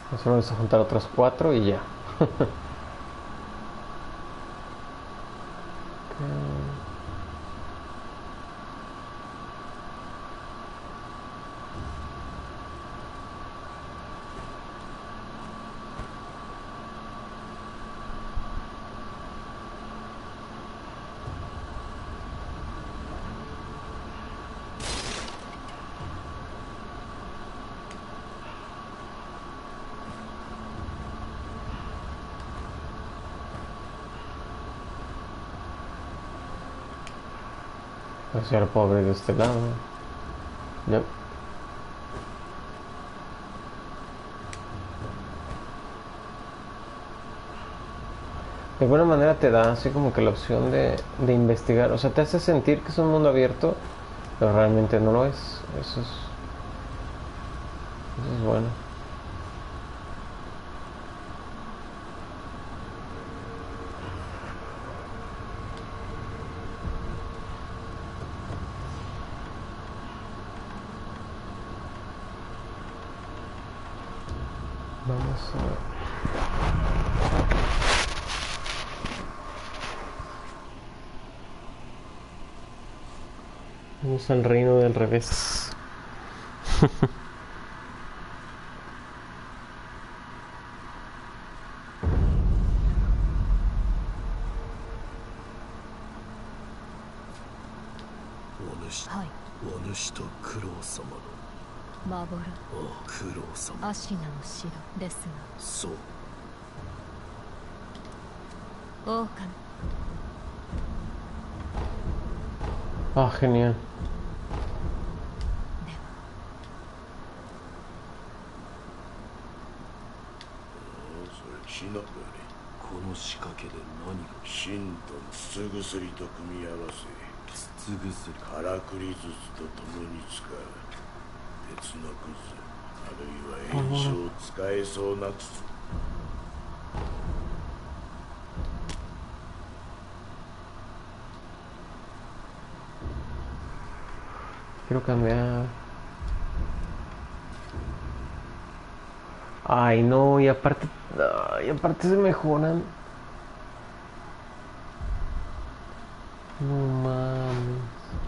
B: Solo vamos a juntar otros 4 y ya. Hacia el pobre de este lado. Yep. De alguna manera te da así como que la opción de investigar. O sea, te hace sentir que es un mundo abierto, pero realmente no lo es. Eso es bueno. Vamos al reino del revés. Ah, genial. Quiero cambiar. Ay, no, y aparte se mejoran. No mames.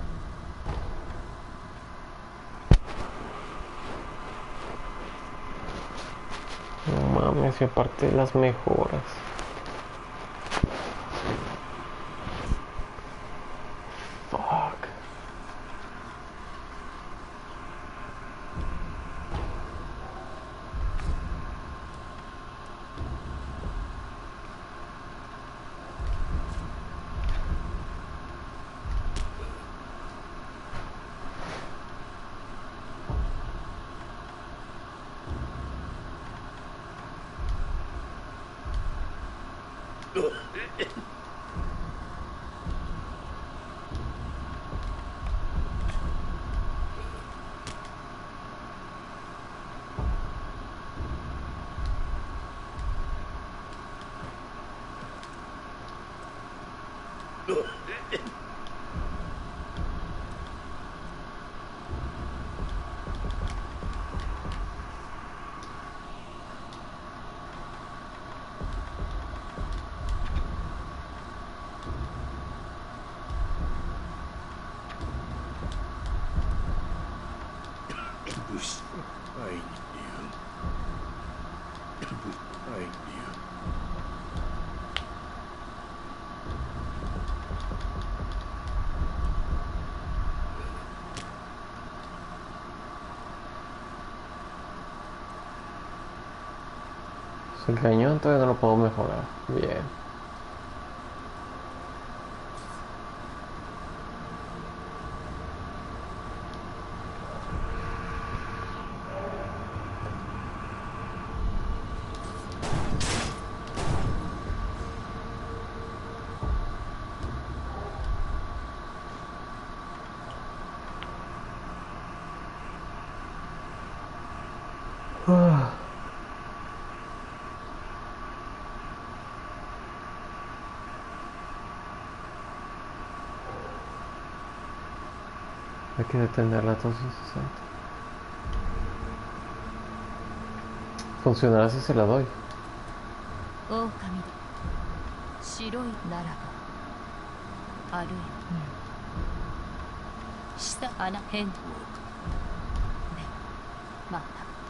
B: No mames, y aparte las mejoras. Fuck. El cañón todavía no lo puedo mejorar. Bien. Hay que detener la 260. Funcionará si se la doy.
A: 狼だ。白いならばあるいは下穴変でまた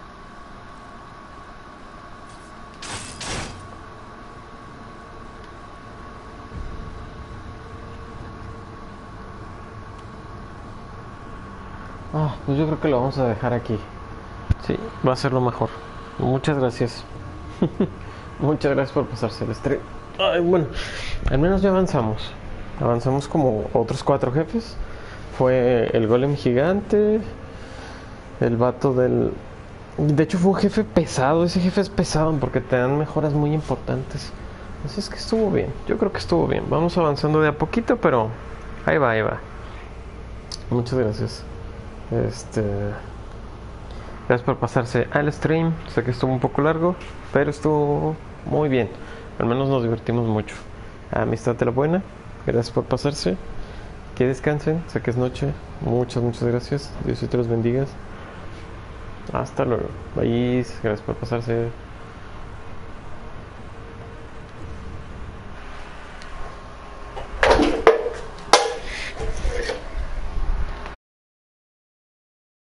B: Pues yo creo que lo vamos a dejar aquí. Sí, va a ser lo mejor. Muchas gracias. Muchas gracias por pasarse el stream. Ay, bueno, al menos ya avanzamos. Avanzamos como otros 4 jefes. Fue el golem gigante, el vato del... De hecho fue un jefe pesado. Ese jefe es pesado porque te dan mejoras muy importantes. Así es que estuvo bien. Yo creo que estuvo bien. Vamos avanzando de a poquito, pero ahí va, ahí va. Muchas gracias. Gracias por pasarse al stream. Sé que estuvo un poco largo, pero estuvo muy bien. Al menos nos divertimos mucho. Amistad de la buena. Gracias por pasarse. Que descansen. Sé que es noche. Muchas gracias. Dios te los bendiga. Hasta luego. Bye. Gracias por pasarse.